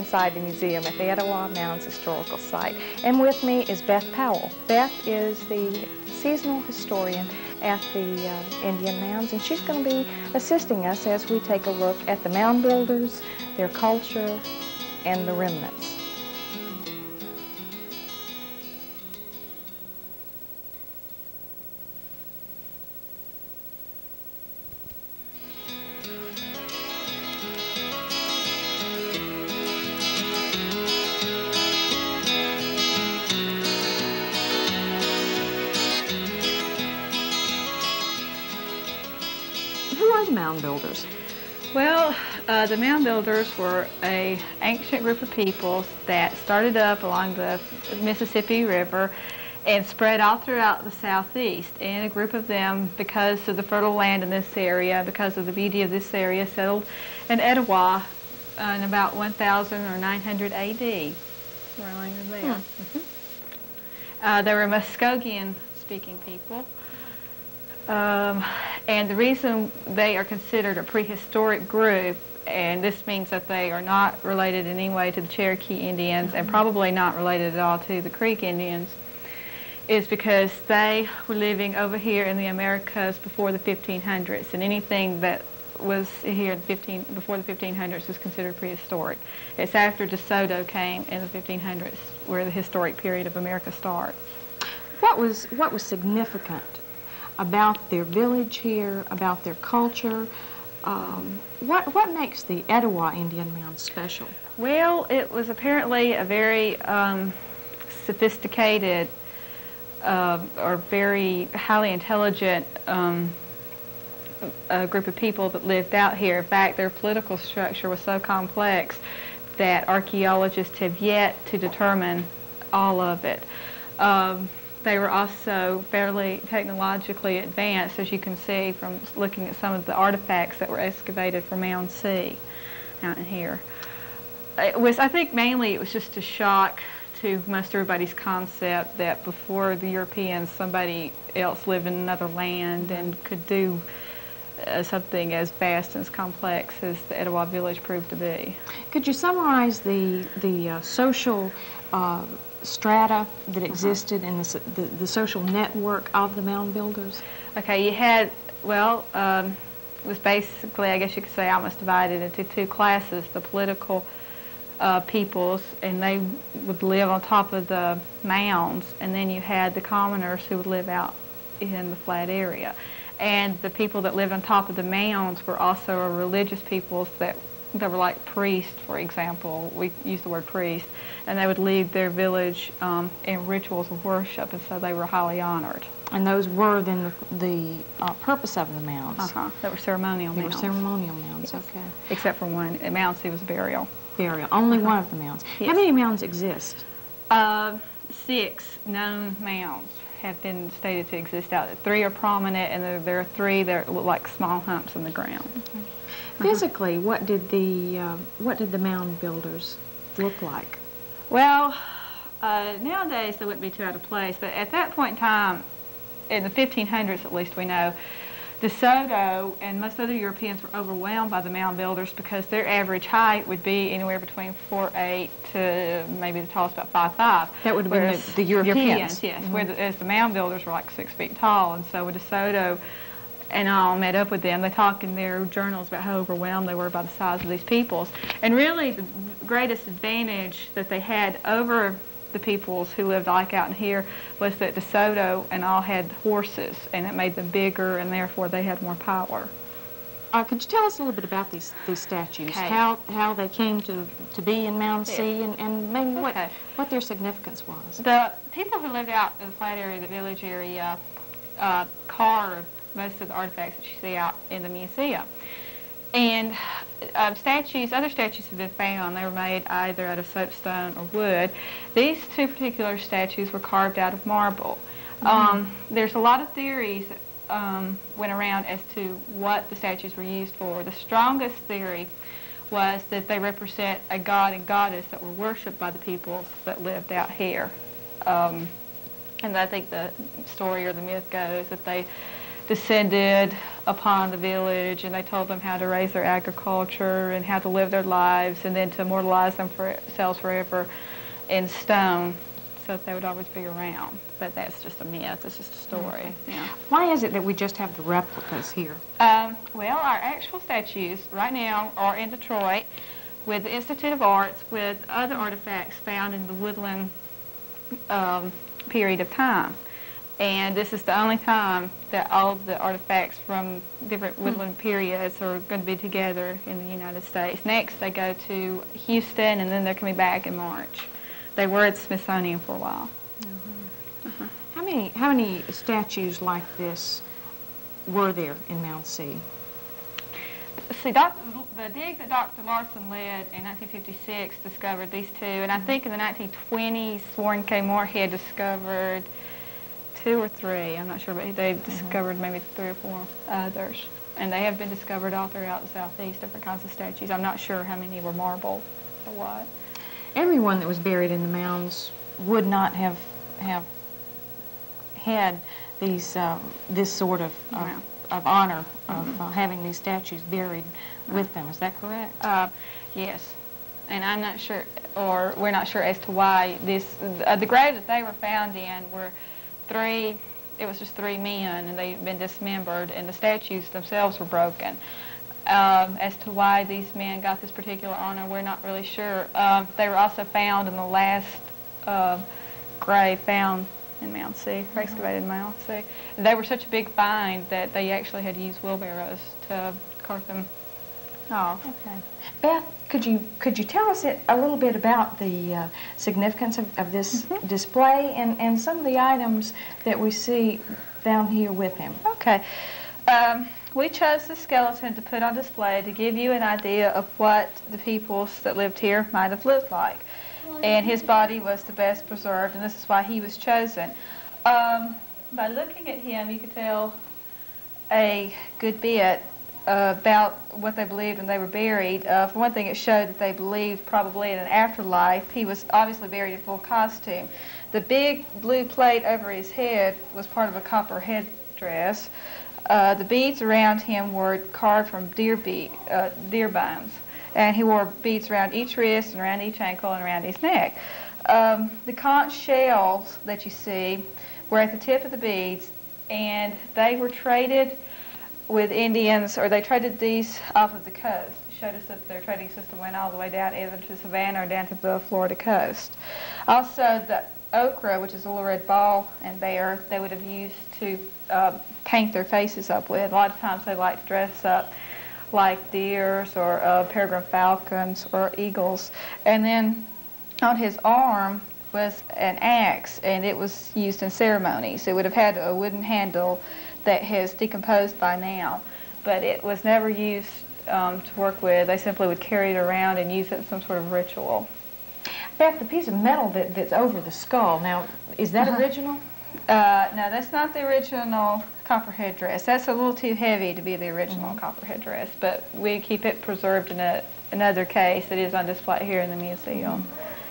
inside the museum at the Etowah Mounds Historical Site. And with me is Beth Powell. Beth is the seasonal historian at the Indian Mounds, and she's going to be assisting us as we take a look at the mound builders, their culture, and the remnants. Who are the mound builders? Well, the mound builders were an ancient group of peoples that started up along the Mississippi River and spread all throughout the southeast. And a group of them, because of the fertile land in this area, because of the beauty of this area, settled in Etowah in about 1000 or 900 A.D. Around there. They were Muskogean-speaking people. And the reason they are considered a prehistoric group, and this means that they are not related in any way to the Cherokee Indians and probably not related at all to the Creek Indians, is because they were living over here in the Americas before the 1500s, and anything that was here before the 1500s is considered prehistoric. It's after DeSoto came in the 1500s where the historic period of America starts. What was significant about their village here, about their culture? What makes the Etowah Indian Mound special? Well, it was apparently a very sophisticated or very highly intelligent group of people that lived out here. In fact, their political structure was so complex that archaeologists have yet to determine all of it. They were also fairly technologically advanced, as you can see from looking at some of the artifacts that were excavated from Mound C out in here. I think mainly it was just a shock to most everybody's concept that before the Europeans, somebody else lived in another land and could do something as vast and as complex as the Etowah village proved to be. Could you summarize the social strata that existed in the social network of the mound builders? Okay, you had, well, it was basically, I guess you could say, almost divided into two classes: the political peoples, and they would live on top of the mounds, and then you had the commoners who would live out in the flat area. And the people that lived on top of the mounds were also a religious peoples that were like priests, for example. We use the word priest, and they would lead their village in rituals of worship, and so they were highly honored. And those were then the purpose of the mounds? That were ceremonial mounds. They were ceremonial mounds, yes. Okay. Except for one. At Mound C was burial. Burial. Only one of the mounds. Yes. How many mounds exist? 6 known mounds have been stated to exist out there. 3 are prominent, and there are 3 that look like small humps in the ground. Okay. Physically, what did the mound builders look like? Well, nowadays they wouldn't be too out of place, but at that point in time, in the 1500s at least we know, DeSoto and most other Europeans were overwhelmed by the mound builders because their average height would be anywhere between 4'8" to maybe the tallest about 5'5". That would have been the Europeans. Yes, whereas the mound builders were like 6 feet tall, and so when DeSoto and all met up with them, they talk in their journals about how overwhelmed they were by the size of these peoples. And really the greatest advantage that they had over the peoples who lived like out in here was that DeSoto and all had horses, and it made them bigger, and therefore they had more power. Could you tell us a little bit about these statues? Okay. How they came to be in Mound C, and maybe Okay. what their significance was? The people who lived out in the flat area, the village area, carved most of the artifacts that you see out in the museum. And other statues have been found. They were made either out of soapstone or wood. These 2 particular statues were carved out of marble. There's a lot of theories that went around as to what the statues were used for. The strongest theory was that they represent a god and goddess that were worshipped by the peoples that lived out here. And I think the story or the myth goes that they descended upon the village, and they told them how to raise their agriculture and how to live their lives, and then to immortalize themselves forever in stone so that they would always be around. But that's just a myth. It's just a story. Okay. Yeah. Why is it that we just have the replicas here? Well, our actual statues right now are in Detroit with the Institute of Arts with other artifacts found in the woodland period of time. And this is the only time that all of the artifacts from different woodland periods are going to be together in the United States. Next, they go to Houston, and then they're coming back in March. They were at the Smithsonian for a while. How many statues like this were there in Mound C? See, the dig that Dr. Larson led in 1956 discovered these two, and I think in the 1920s, Warren K. Moorhead discovered 2 or 3. I'm not sure, but they discovered maybe 3 or 4 others. And they have been discovered all throughout the Southeast, different kinds of statues. I'm not sure how many were marble or what. Everyone that was buried in the mounds would not have had these this sort of honor of having these statues buried with them. Is that correct? Yes. And I'm not sure, or we're not sure as to why this, the grave that they were found in were 3, it was just 3 men, and they'd been dismembered, and the statues themselves were broken. As to why these men got this particular honor, we're not really sure. They were also found in the last grave found in Mound C, excavated in Mound C. They were such a big find that they actually had to use wheelbarrows to cart them off. Okay. Beth, could you tell us a little bit about the significance of this display and some of the items that we see down here with him? Okay. We chose the skeleton to put on display to give you an idea of what the peoples that lived here might have looked like. And his body was the best preserved, and this is why he was chosen. By looking at him, you could tell a good bit about what they believed when they were buried. For one thing, it showed that they believed probably in an afterlife. He was obviously buried in full costume. The big blue plate over his head was part of a copper headdress. The beads around him were carved from deer bones. And he wore beads around each wrist and around each ankle and around his neck. The conch shells that you see were at the tip of the beads, and they were traded with Indians, or they traded these off of the coast. It showed us that their trading system went all the way down either to Savannah or down to the Florida coast. Also, the ochre, which is a little red ball in there, they would have used to paint their faces up with. A lot of times they like to dress up like deers or peregrine falcons or eagles. And then on his arm was an axe, and it was used in ceremonies. It would have had a wooden handle that has decomposed by now, but it was never used to work with. They simply would carry it around and use it in some sort of ritual. Beth, the piece of metal that's over the skull, now, is that original? No, that's not the original copper headdress. That's a little too heavy to be the original copper headdress, but we keep it preserved in another case that is on display here in the museum.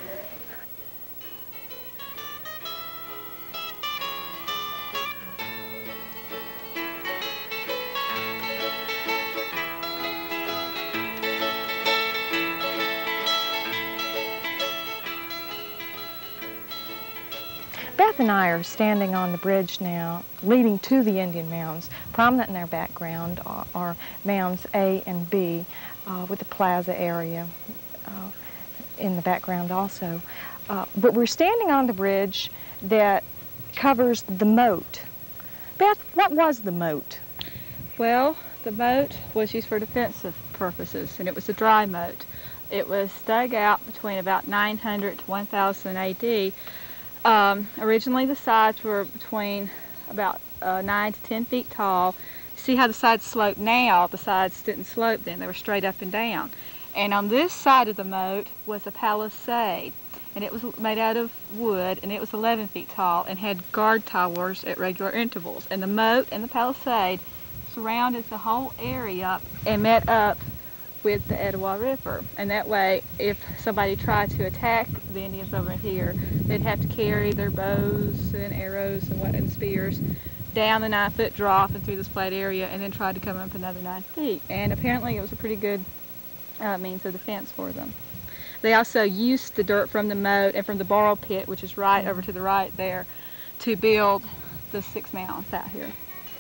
Beth and I are standing on the bridge now, leading to the Indian mounds. Prominent in their background are mounds A and B, with the plaza area in the background also. But we're standing on the bridge that covers the moat. Beth, what was the moat? Well, the moat was used for defensive purposes, and it was a dry moat. It was dug out between about 900 to 1000 AD. Originally the sides were between about 9 to 10 feet tall. See how the sides slope now? The sides didn't slope then, they were straight up and down. And on this side of the moat was a palisade, and it was made out of wood, and it was 11 feet tall and had guard towers at regular intervals. And the moat and the palisade surrounded the whole area and met up with the Etowah River, and that way if somebody tried to attack the Indians over here, they'd have to carry their bows and arrows and spears down the 9-foot drop and through this flat area, and then tried to come up another 9 feet. And apparently it was a pretty good means of defense for them. They also used the dirt from the moat and from the borrow pit, which is right over to the right there, to build the 6 mounds out here.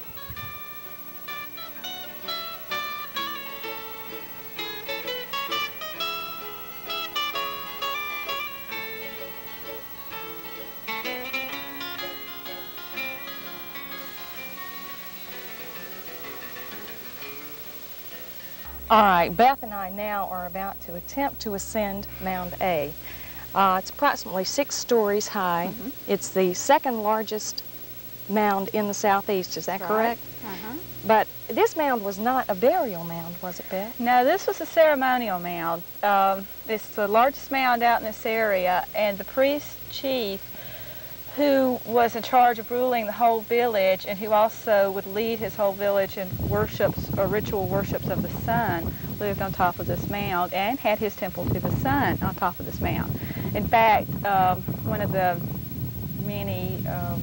All right, Beth and I now are about to attempt to ascend Mound A. It's approximately 6 stories high. It's the 2nd largest mound in the southeast, is that correct? But this mound was not a burial mound, was it, Beth? No, this was a ceremonial mound. It's the largest mound out in this area, and the priest chief who was in charge of ruling the whole village and who also would lead his whole village in worships or ritual worships of the sun lived on top of this mound and had his temple to the sun on top of this mound. In fact, one of the many,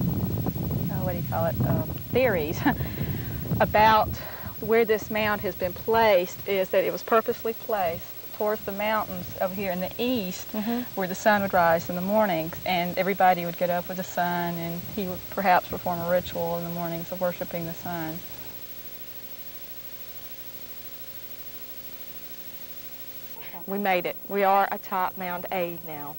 theories about where this mound has been placed is that it was purposely placed towards the mountains over here in the east, where the sun would rise in the mornings, and everybody would get up with the sun, and he would perhaps perform a ritual in the mornings of worshiping the sun. We made it. We are atop Mound A now.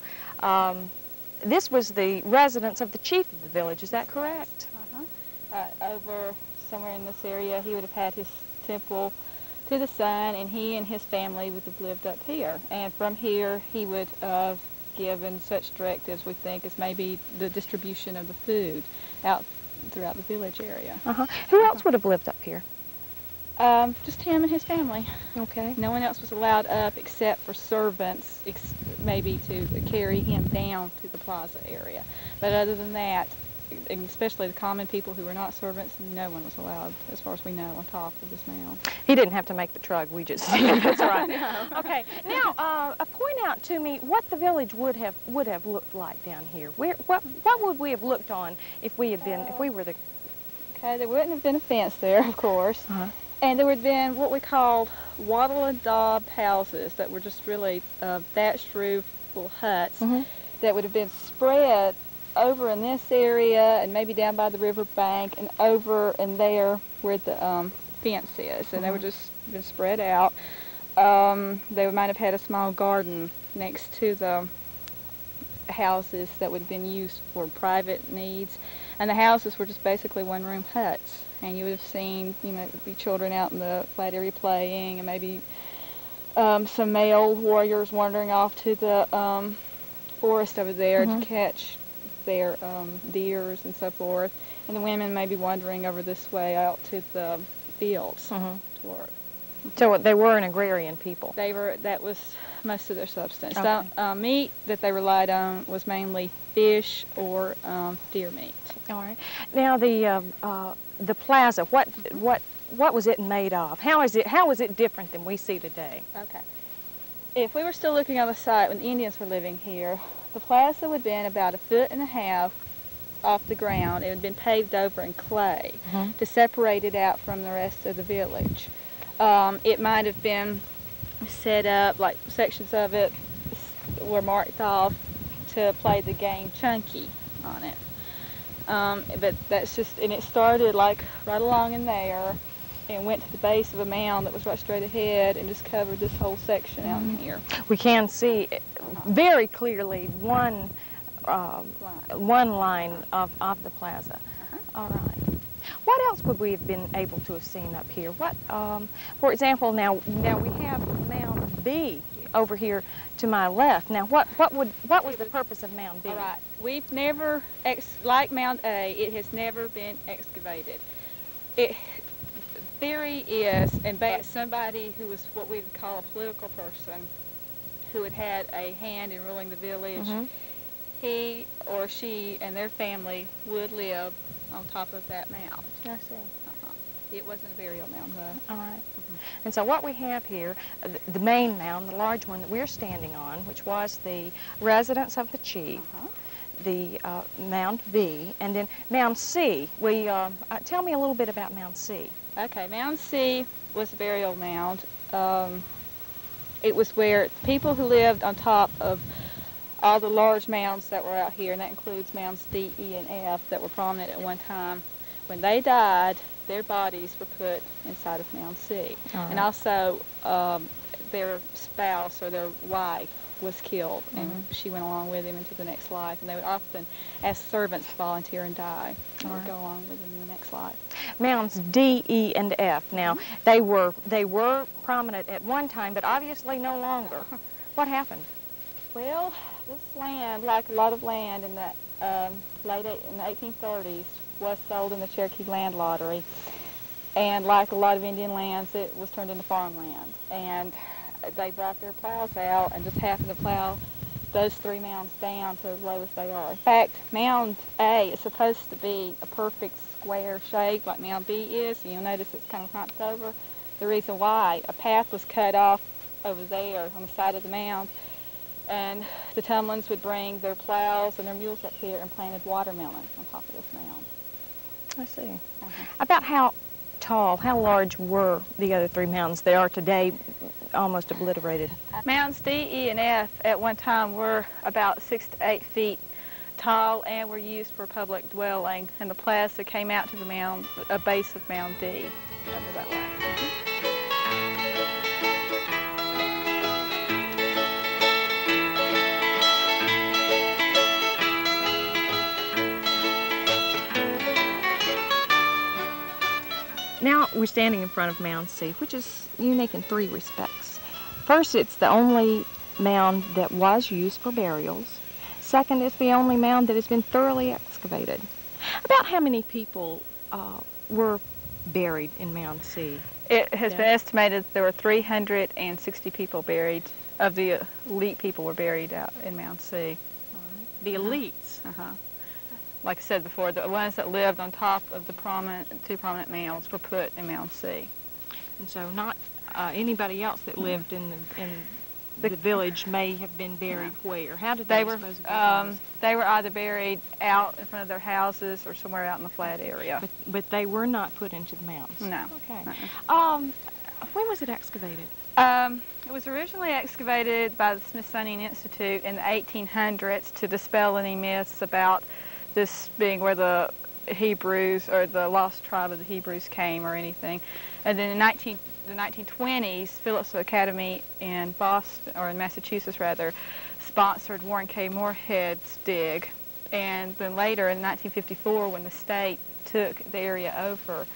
This was the residence of the chief of the village, is that correct? Over somewhere in this area, he would have had his temple to the sun, and he and his family would have lived up here. And from here, he would have given such directives, we think, as maybe the distribution of the food out throughout the village area. Who else would have lived up here? Just him and his family. Okay. No one else was allowed up except for servants, maybe to carry him down to the plaza area. But other than that, and especially the common people who were not servants, no one was allowed, as far as we know, on top of this mound. He didn't have to make the trug, we just did. That's right. No. Okay, now point out to me what the village would have looked like down here. What would we have looked on if we were the... Okay, there wouldn't have been a fence there, of course. And there would have been what we called wattle and daub houses that were just really thatched roof little huts that would have been spread over in this area and maybe down by the river bank and over in there where the fence is. And they were just been spread out. They might have had a small garden next to the houses that would have been used for private needs. And the houses were just basically one-room huts. And you would have seen, the children out in the flat area playing, and maybe some male warriors wandering off to the forest over there to catch their deers and so forth. And the women may be wandering over this way out to the fields to work. So they were an agrarian people. That was most of their substance. Okay. The meat that they relied on was mainly fish or deer meat. All right. Now the plaza, what was it made of? How is it different than we see today? Okay. If we were still looking on the site when the Indians were living here, the plaza would have been about 1.5 feet off the ground. It had been paved over in clay to separate it out from the rest of the village. It might have been set up, like sections of it were marked off to play the game chunky on it. But that's just, and it started like right along in there and went to the base of a mound that was right straight ahead and just covered this whole section out in here. We can see very clearly one line of the plaza. All right. What else would we have been able to have seen up here? What, for example, now we have Mound B over here to my left. Now, what was the purpose of Mound B? All right. We've never, like Mound A, it has never been excavated. Theory is, and by somebody who was what we would call a political person, who had had a hand in ruling the village, he or she and their family would live on top of that mound. I see. It wasn't a burial mound, though. All right. And so what we have here, the main mound, the large one that we're standing on, which was the residence of the chief. the Mound B, and then Mound C. Tell me a little bit about Mound C. Okay, Mound C was a burial mound. It was where people who lived on top of all the large mounds that were out here, and that includes Mounds D, E, and F that were prominent at one time. When they died, their bodies were put inside of Mound C. Right. And also their spouse or their wife was killed, and she went along with him into the next life. And they would often ask servants to volunteer and die, and would go along with him in the next life. Mounds D, E, and F. Now, they were prominent at one time, but obviously no longer. What happened? Well, this land, like a lot of land in the in the 1830s, was sold in the Cherokee Land Lottery. And like a lot of Indian lands, it was turned into farmland. And they brought their plows out and just happened to plow those 3 mounds down to as low as they are. In fact, Mound A is supposed to be a perfect square shape like Mound B is. You'll notice it's kind of hunched over. The reason why, a path was cut off over there on the side of the mound, and the Tumlins would bring their plows and their mules up here and planted watermelon on top of this mound. I see. About how tall, how large were the other 3 mounds that are today almost obliterated? Mounds D, E, and F at one time were about 6 to 8 feet tall and were used for public dwelling, and the plaza came out to the mound, a base of Mound D over that way. Now we're standing in front of Mound C, which is unique in 3 respects. First, it's the only mound that was used for burials. Second, it's the only mound that has been thoroughly excavated. About how many people were buried in Mound C? It has been estimated there were 360 people buried. Of the elite people were buried out in Mound C. All right. The elites? Like I said before, the ones that lived on top of the 2 prominent mounds were put in Mound C. And so not anybody else that lived in the village may have been buried where? How did they dispose of their bodies? They were either buried out in front of their houses or somewhere out in the flat area. But they were not put into the mounds? No. Okay. When was it excavated? It was originally excavated by the Smithsonian Institute in the 1800s to dispel any myths about this being where the Hebrews or the lost tribe of the Hebrews came or anything. And then in the 1920s, Phillips Academy in Boston, or in Massachusetts rather, sponsored Warren K. Moorhead's dig. And then later in 1954, when the state took the area over,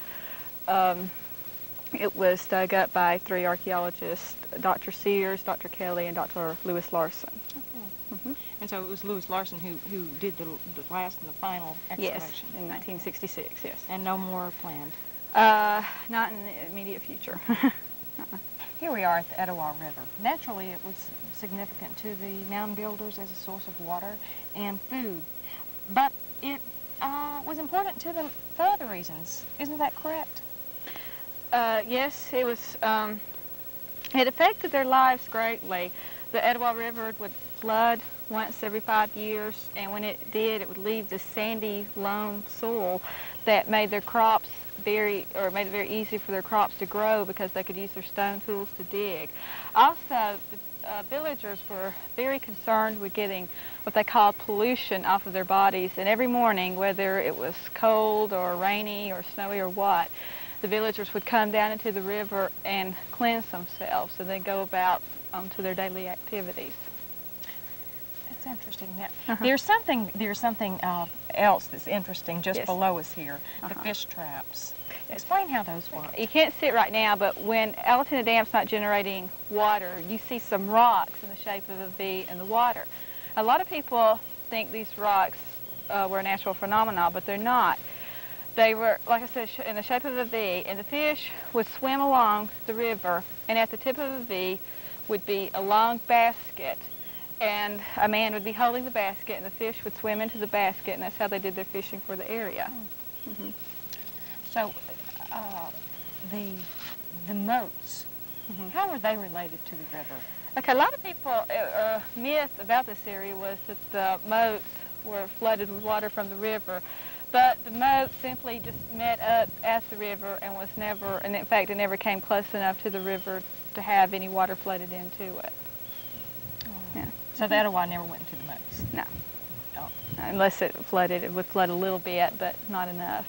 it was dug up by 3 archaeologists, Dr. Sears, Dr. Kelly, and Dr. Lewis Larson. Okay. And so it was Lewis Larson who did the last and the final excavation? Yes, in 1966, yes. And no more planned? Not in the immediate future. Here we are at the Etowah River. Naturally, it was significant to the mound builders as a source of water and food, but it was important to them for other reasons. Isn't that correct? Yes, it was. It affected their lives greatly. The Etowah River would flood once every 5 years, and when it did, it would leave this sandy loam soil that made their crops made it very easy for their crops to grow because they could use their stone tools to dig. Also, the villagers were very concerned with getting what they called pollution off of their bodies, and every morning, whether it was cold or rainy or snowy or what, the villagers would come down into the river and cleanse themselves and then go about to their daily activities. That's interesting. Now, there's something else that's interesting just below us here, the fish traps. Explain how those work. You can't see it right now, but when Alatina Dam's not generating water, you see some rocks in the shape of a V in the water. A lot of people think these rocks were a natural phenomenon, but they're not. They were, like I said, in the shape of a V, and the fish would swim along the river, and at the tip of the V would be a long basket, and a man would be holding the basket, and the fish would swim into the basket, and that's how they did their fishing for the area. So, the moats, how are they related to the river? Okay, a lot of people, myth about this area was that the moats were flooded with water from the river. But the moat simply just met up at the river and was never, and in fact it never came close enough to the river to have any water flooded into it. Oh. Yeah. So the Etowah never went into the moats? No. Oh. Unless it flooded, it would flood a little bit, but not enough.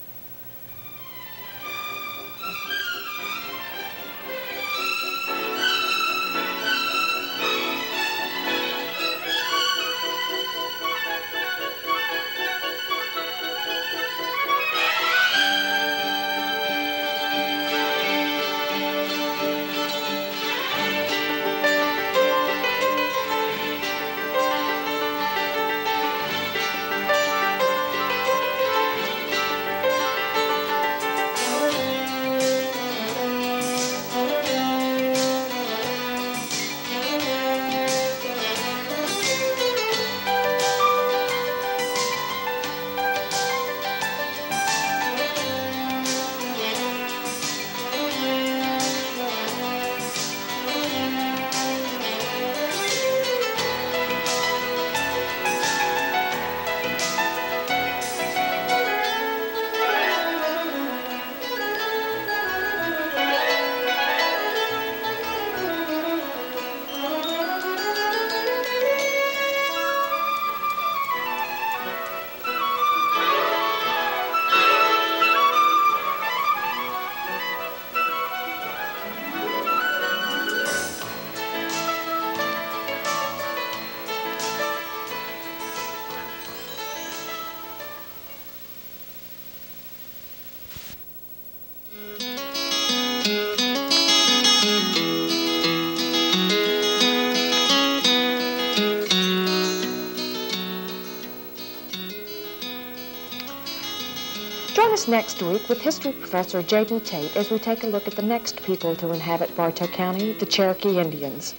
Join us next week with History Professor J.B. Tate as we take a look at the next people to inhabit Bartow County, the Cherokee Indians.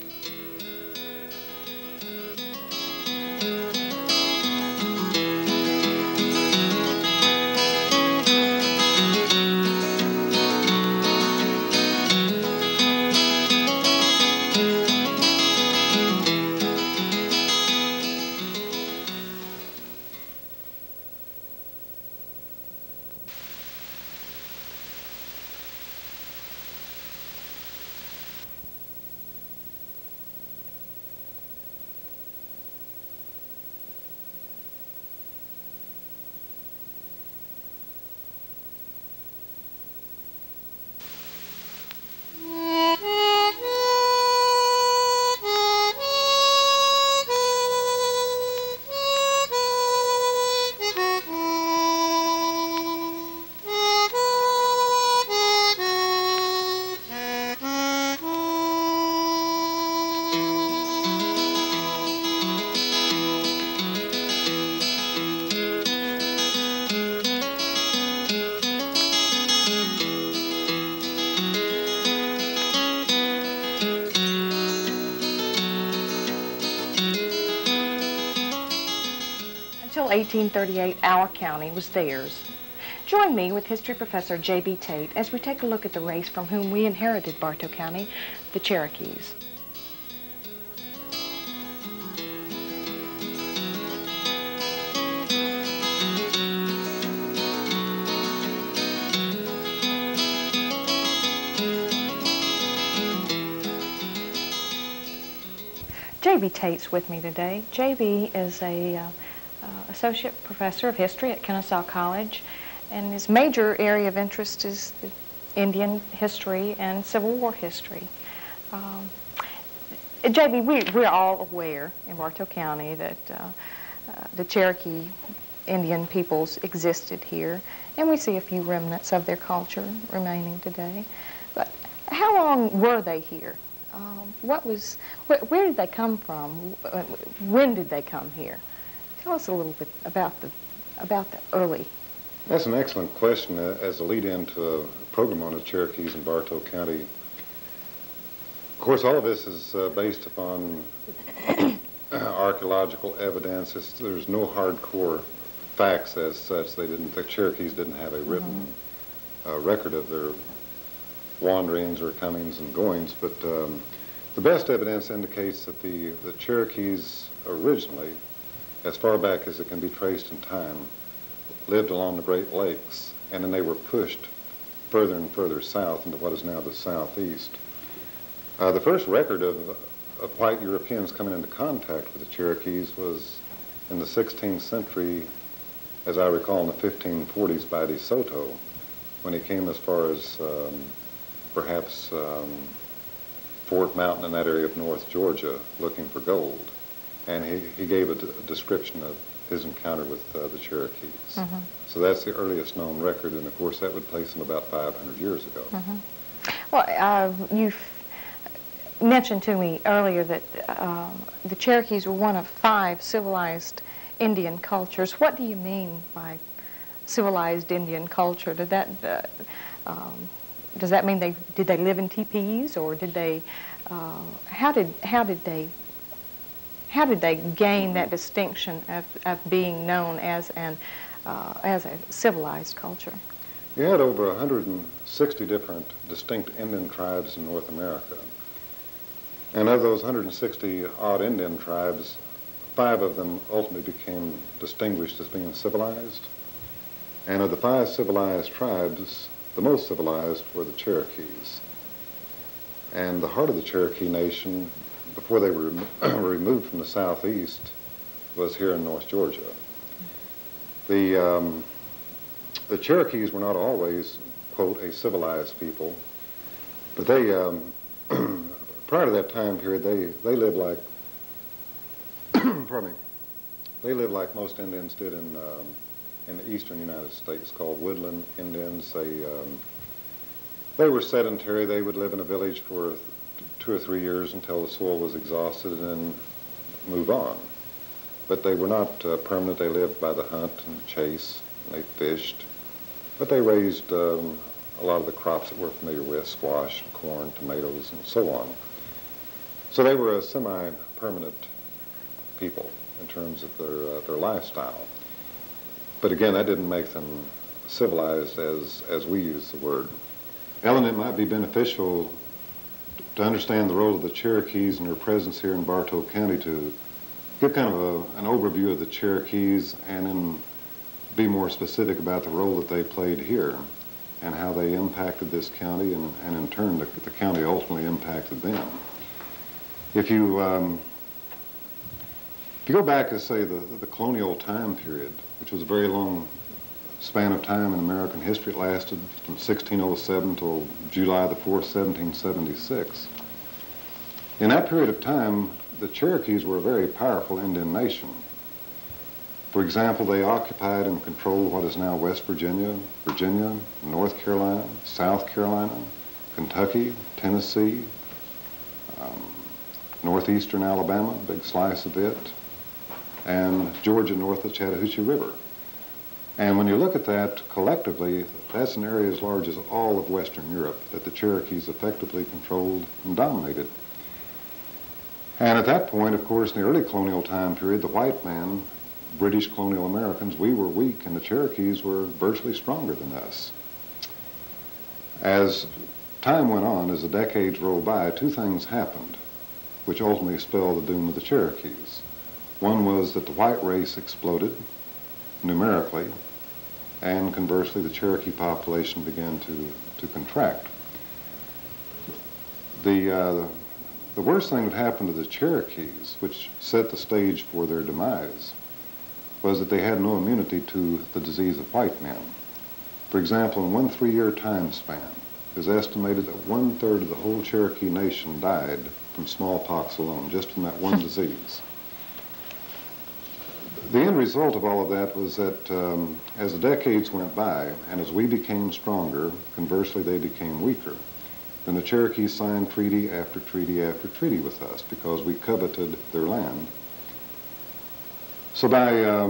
Until 1838, our county was theirs. Join me with History Professor J.B. Tate as we take a look at the race from whom we inherited Bartow County, the Cherokees. J.B. Tate's with me today. J.B. is a associate professor of history at Kennesaw College, and his major area of interest is the Indian history and Civil War history. J.B., we're all aware in Bartow County that the Cherokee Indian peoples existed here, and we see a few remnants of their culture remaining today. But how long were they here? Where did they come from? When did they come here? Tell us a little bit about the early. That's an excellent question as a lead-in to a program on the Cherokees in Bartow County. Of course, all of this is based upon archaeological evidence. There's no hardcore facts as such. The Cherokees didn't have a written record of their wanderings or comings and goings, but the best evidence indicates that the Cherokees originally as far back as it can be traced in time, lived along the Great Lakes, and then they were pushed further and further south into what is now the southeast. The first record of white Europeans coming into contact with the Cherokees was in the 16th century, as I recall, in the 1540s by De Soto, when he came as far as perhaps Fort Mountain in that area of North Georgia looking for gold. And he gave a description of his encounter with the Cherokees. Mm-hmm. So that's the earliest known record, and of course that would place him about 500 years ago. Mm-hmm. Well, you've mentioned to me earlier that the Cherokees were one of 5 civilized Indian cultures. What do you mean by civilized Indian culture? Did that does that mean did they live in teepees, or did they how did they gain that distinction of being known as a civilized culture? You had over 160 different distinct Indian tribes in North America. And of those 160 odd Indian tribes, 5 of them ultimately became distinguished as being civilized. And of the 5 civilized tribes, the most civilized were the Cherokees. And the heart of the Cherokee Nation, before they were removed from the southeast, was here in North Georgia. The Cherokees were not always, quote, a civilized people, but they, prior to that time period, they lived like, pardon me, they lived like most Indians did in the eastern United States, called woodland Indians. They were sedentary. They would live in a village for 2 or 3 years until the soil was exhausted and then move on. But they were not permanent. They lived by the hunt and chase, and they fished. But they raised a lot of the crops that we're familiar with, squash, corn, tomatoes, and so on. So they were a semi-permanent people in terms of their lifestyle. But again, that didn't make them civilized as we use the word. Ellen, it might be beneficial to understand the role of the Cherokees and their presence here in Bartow County to give kind of an overview of the Cherokees and then be more specific about the role that they played here and how they impacted this county and in turn the county ultimately impacted them. If you go back to, say, the colonial time period, which was a very long span of time in American history, it lasted from 1607 till July the 4th, 1776. In that period of time, the Cherokees were a very powerful Indian nation. For example, they occupied and controlled what is now West Virginia, North Carolina, South Carolina, Kentucky, Tennessee, northeastern Alabama, a big slice of it, and Georgia north of the Chattahoochee River. And when you look at that collectively, that's an area as large as all of Western Europe that the Cherokees effectively controlled and dominated. And at that point, of course, in the early colonial time period, the white man, British colonial Americans, we were weak and the Cherokees were virtually stronger than us. As time went on, as the decades rolled by, 2 things happened which ultimately spelled the doom of the Cherokees. One was that the white race exploded numerically, and conversely the Cherokee population began to contract. The worst thing that happened to the Cherokees, which set the stage for their demise, was that they had no immunity to the disease of white men. For example, in one 3-year time span, it is estimated that 1/3 of the whole Cherokee nation died from smallpox alone, just from that one disease. The end result of all of that was that as the decades went by, and as we became stronger, conversely they became weaker. And the Cherokees signed treaty after treaty after treaty with us because we coveted their land. So by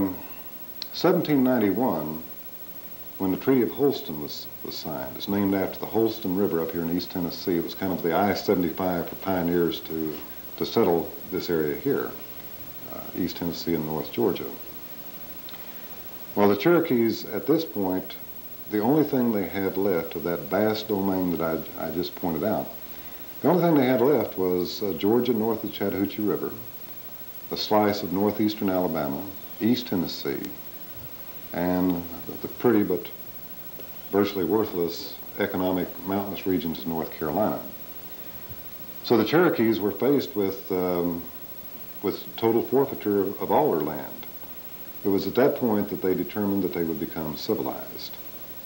1791, when the Treaty of Holston was signed, it's named after the Holston River up here in East Tennessee. It was kind of the I-75 for pioneers to settle this area here, East Tennessee and North Georgia. Well, the Cherokees at this point, the only thing they had left of that vast domain that I just pointed out, the only thing they had left was Georgia north of the Chattahoochee River, a slice of northeastern Alabama, East Tennessee, and the pretty but virtually worthless economic mountainous regions of North Carolina. So the Cherokees were faced with total forfeiture of all their land. It was at that point that they determined that they would become civilized.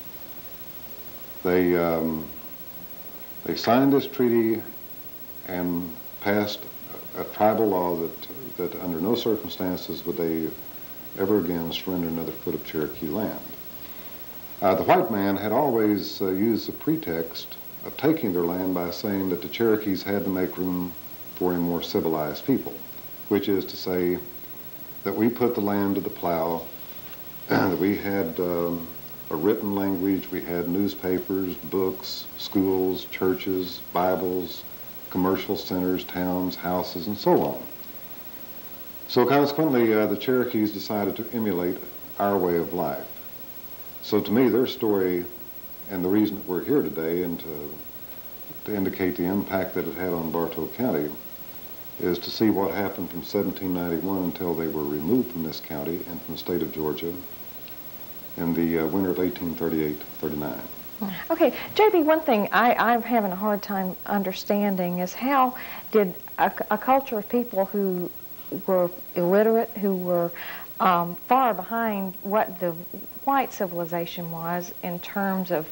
They signed this treaty and passed a tribal law that under no circumstances would they ever again surrender another foot of Cherokee land. The white man had always used the pretext of taking their land by saying that the Cherokees had to make room for a more civilized people, which is to say that we put the land to the plow, that we had a written language, we had newspapers, books, schools, churches, Bibles, commercial centers, towns, houses, and so on. So consequently, the Cherokees decided to emulate our way of life. So to me, their story, and the reason that we're here today, and to indicate the impact that it had on Bartow County, is to see what happened from 1791 until they were removed from this county and from the state of Georgia in the winter of 1838-39. Okay, JB, one thing I'm having a hard time understanding is how did a culture of people who were illiterate, who were far behind what the white civilization was in terms of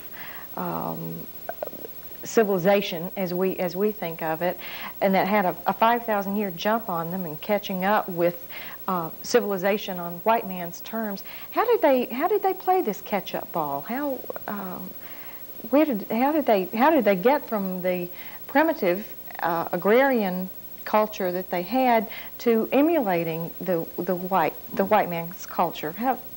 civilization as we think of it, and that had a 5,000-year jump on them and catching up with civilization on white man's terms. How did they play this catch-up ball? How did they get from the primitive agrarian culture that they had to emulating the white man's culture?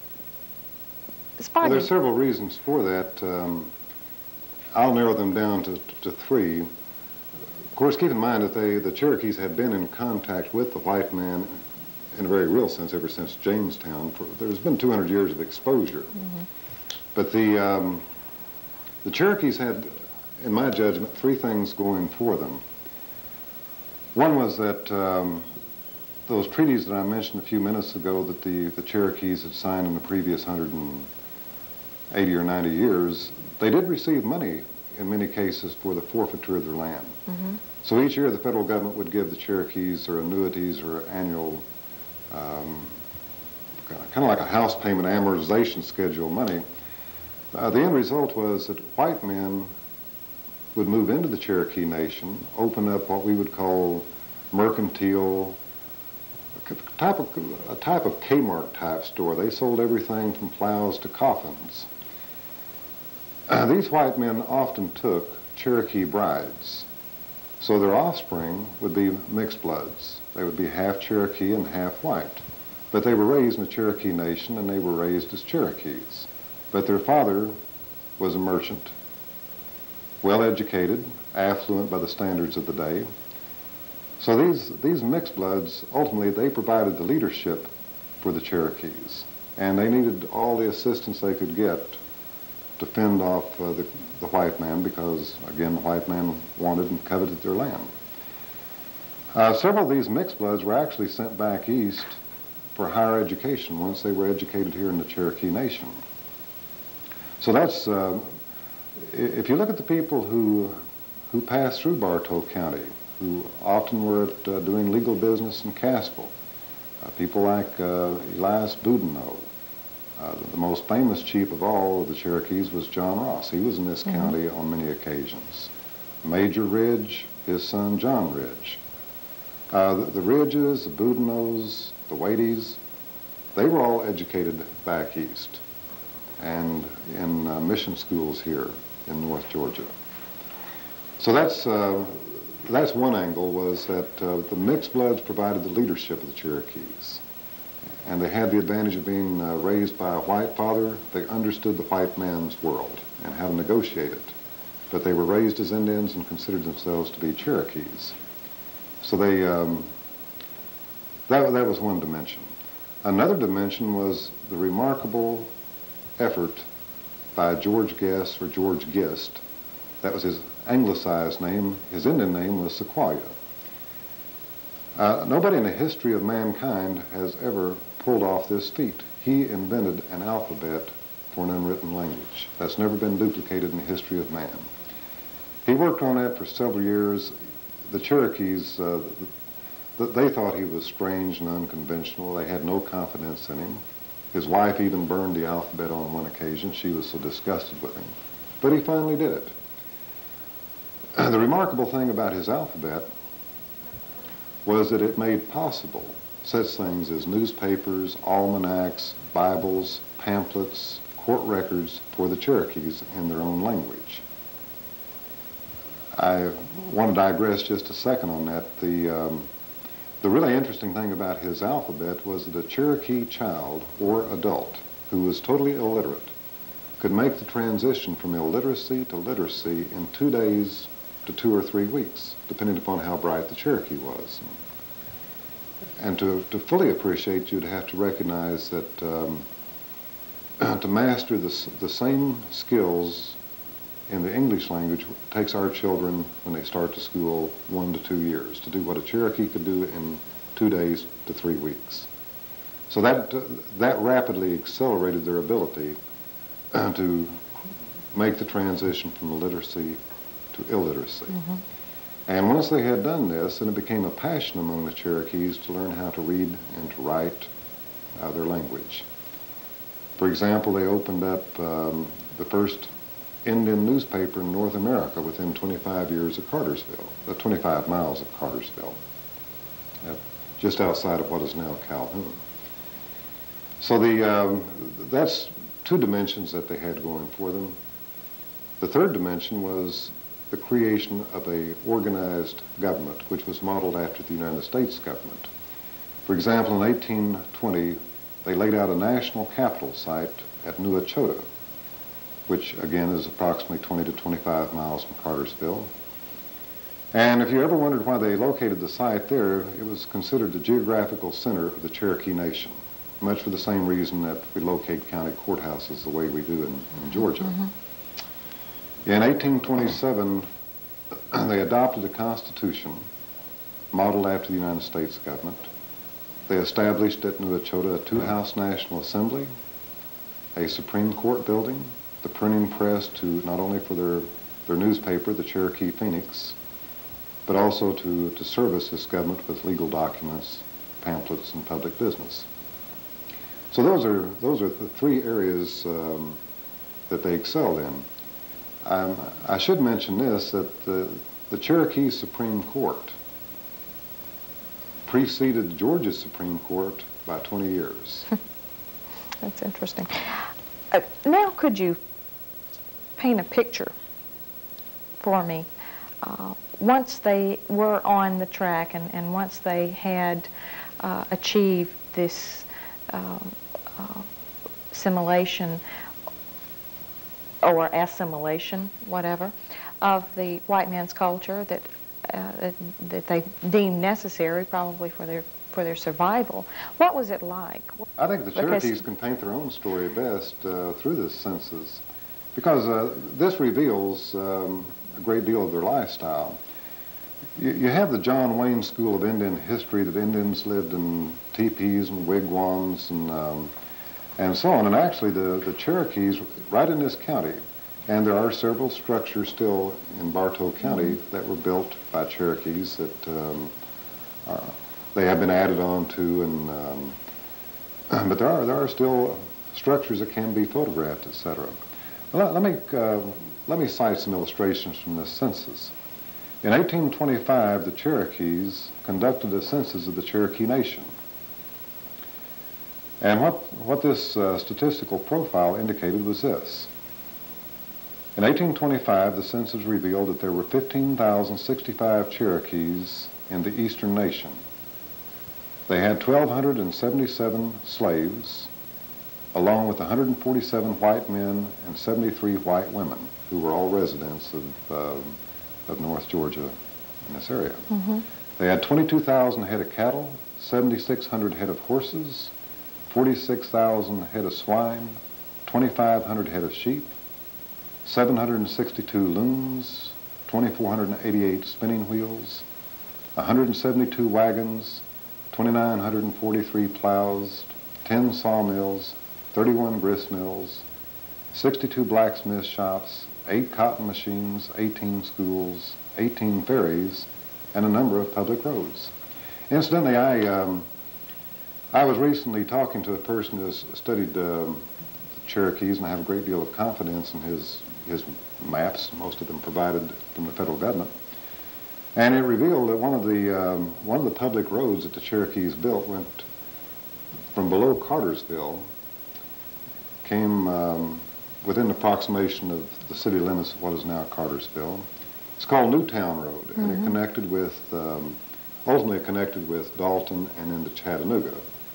Well, there's several reasons for that. I'll narrow them down to three. Of course, keep in mind that the Cherokees had been in contact with the white man in a very real sense ever since Jamestown. There's been 200 years of exposure. Mm-hmm. But the Cherokees had, in my judgment, three things going for them. One was that those treaties that I mentioned a few minutes ago that the Cherokees had signed in the previous 180 or 90 years, they did receive money in many cases for the forfeiture of their land. Mm-hmm. So each year the federal government would give the Cherokees or annuities or annual, kind of like a house payment amortization schedule money. The end result was that white men would move into the Cherokee Nation, open up what we would call mercantile, a type of Kmart type store. They sold everything from plows to coffins. These white men often took Cherokee brides, so their offspring would be mixed bloods. They would be half Cherokee and half white, but they were raised in the Cherokee Nation and they were raised as Cherokees. But their father was a merchant, well-educated, affluent by the standards of the day. So these mixed bloods, ultimately, they provided the leadership for the Cherokees, and they needed all the assistance they could get to fend off the white man because, again, the white man wanted and coveted their land. Several of these mixed bloods were actually sent back east for higher education once they were educated here in the Cherokee Nation. So that's, if you look at the people who passed through Bartow County, who often were doing legal business in Caspel, people like Elias Boudinot. The most famous chief of all of the Cherokees was John Ross. He was in this county on many occasions. Major Ridge, his son John Ridge. The Ridges, the Boudinots, the Wadys, they were all educated back east and in mission schools here in North Georgia. So that's one angle, was that the mixed bloods provided the leadership of the Cherokees. And they had the advantage of being raised by a white father. They understood the white man's world and how to negotiate it. But they were raised as Indians and considered themselves to be Cherokees. So they, that was one dimension. Another dimension was the remarkable effort by George Guest, or George Gist. That was his anglicized name. His Indian name was Sequoyah. Nobody in the history of mankind has ever pulled off this feat. He invented an alphabet for an unwritten language. That's never been duplicated in the history of man. He worked on that for several years. The Cherokees, they thought he was strange and unconventional. They had no confidence in him. His wife even burned the alphabet on one occasion. She was so disgusted with him. But he finally did it. The remarkable thing about his alphabet was that it made possible such things as newspapers, almanacs, Bibles, pamphlets, court records for the Cherokees in their own language. I want to digress just a second on that. The really interesting thing about his alphabet was that a Cherokee child or adult who was totally illiterate could make the transition from illiteracy to literacy in 2 days to 2 or 3 weeks, depending upon how bright the Cherokee was. And to fully appreciate, you'd have to recognize that to master the same skills in the English language takes our children, when they start to school, 1 to 2 years, to do what a Cherokee could do in 2 days to 3 weeks. So that rapidly accelerated their ability to make the transition from illiteracy to illiteracy. Mm-hmm. And once they had done this, then it became a passion among the Cherokees to learn how to read and to write their language. For example, they opened up the first Indian newspaper in North America within 25 years of Cartersville, 25 miles of Cartersville, just outside of what is now Calhoun. So that's 2 dimensions that they had going for them. The third dimension was the creation of a organized government, which was modeled after the United States government. For example, in 1820, they laid out a national capital site at Etowah, which again is approximately 20 to 25 miles from Cartersville. And if you ever wondered why they located the site there, it was considered the geographical center of the Cherokee Nation, much for the same reason that we locate county courthouses the way we do in Georgia. Mm-hmm. In 1827, they adopted a constitution modeled after the United States government. They established at Etowah a 2-house National Assembly, a Supreme Court building, the printing press to not only for their newspaper, the Cherokee Phoenix, but also to service this government with legal documents, pamphlets, and public business. So those are the 3 areas that they excelled in. I should mention this, that the Cherokee Supreme Court preceded Georgia's Supreme Court by 20 years. That's interesting. Now could you paint a picture for me once they were on the track and once they had achieved this assimilation or assimilation, whatever, of the white man's culture that they deemed necessary probably for their survival. What was it like? I think the Cherokees can paint their own story best through this census, because this reveals a great deal of their lifestyle. You have the John Wayne School of Indian History, that Indians lived in teepees and wigwams and so on. And actually the Cherokees, right in this county, and there are several structures still in Bartow County that were built by Cherokees that they have been added on to, and but there are still structures that can be photographed, etc. Well, let me cite some illustrations from this census. In 1825, the Cherokees conducted a census of the Cherokee Nation. And what this statistical profile indicated was this. In 1825, the census revealed that there were 15,065 Cherokees in the Eastern Nation. They had 1,277 slaves, along with 147 white men and 73 white women, who were all residents of North Georgia in this area. Mm-hmm. They had 22,000 head of cattle, 7,600 head of horses, 46,000 head of swine, 2,500 head of sheep, 762 looms, 2,488 spinning wheels, 172 wagons, 2,943 plows, 10 sawmills, 31 grist mills, 62 blacksmith shops, 8 cotton machines, 18 schools, 18 ferries, and a number of public roads. Incidentally, I was recently talking to a person who has studied the Cherokees, and I have a great deal of confidence in his maps, most of them provided from the federal government. And it revealed that one of the public roads that the Cherokees built went from below Cartersville, came within approximation of the city limits of what is now Cartersville. It's called Newtown Road, and it connected with, ultimately connected with Dalton and into Chattanooga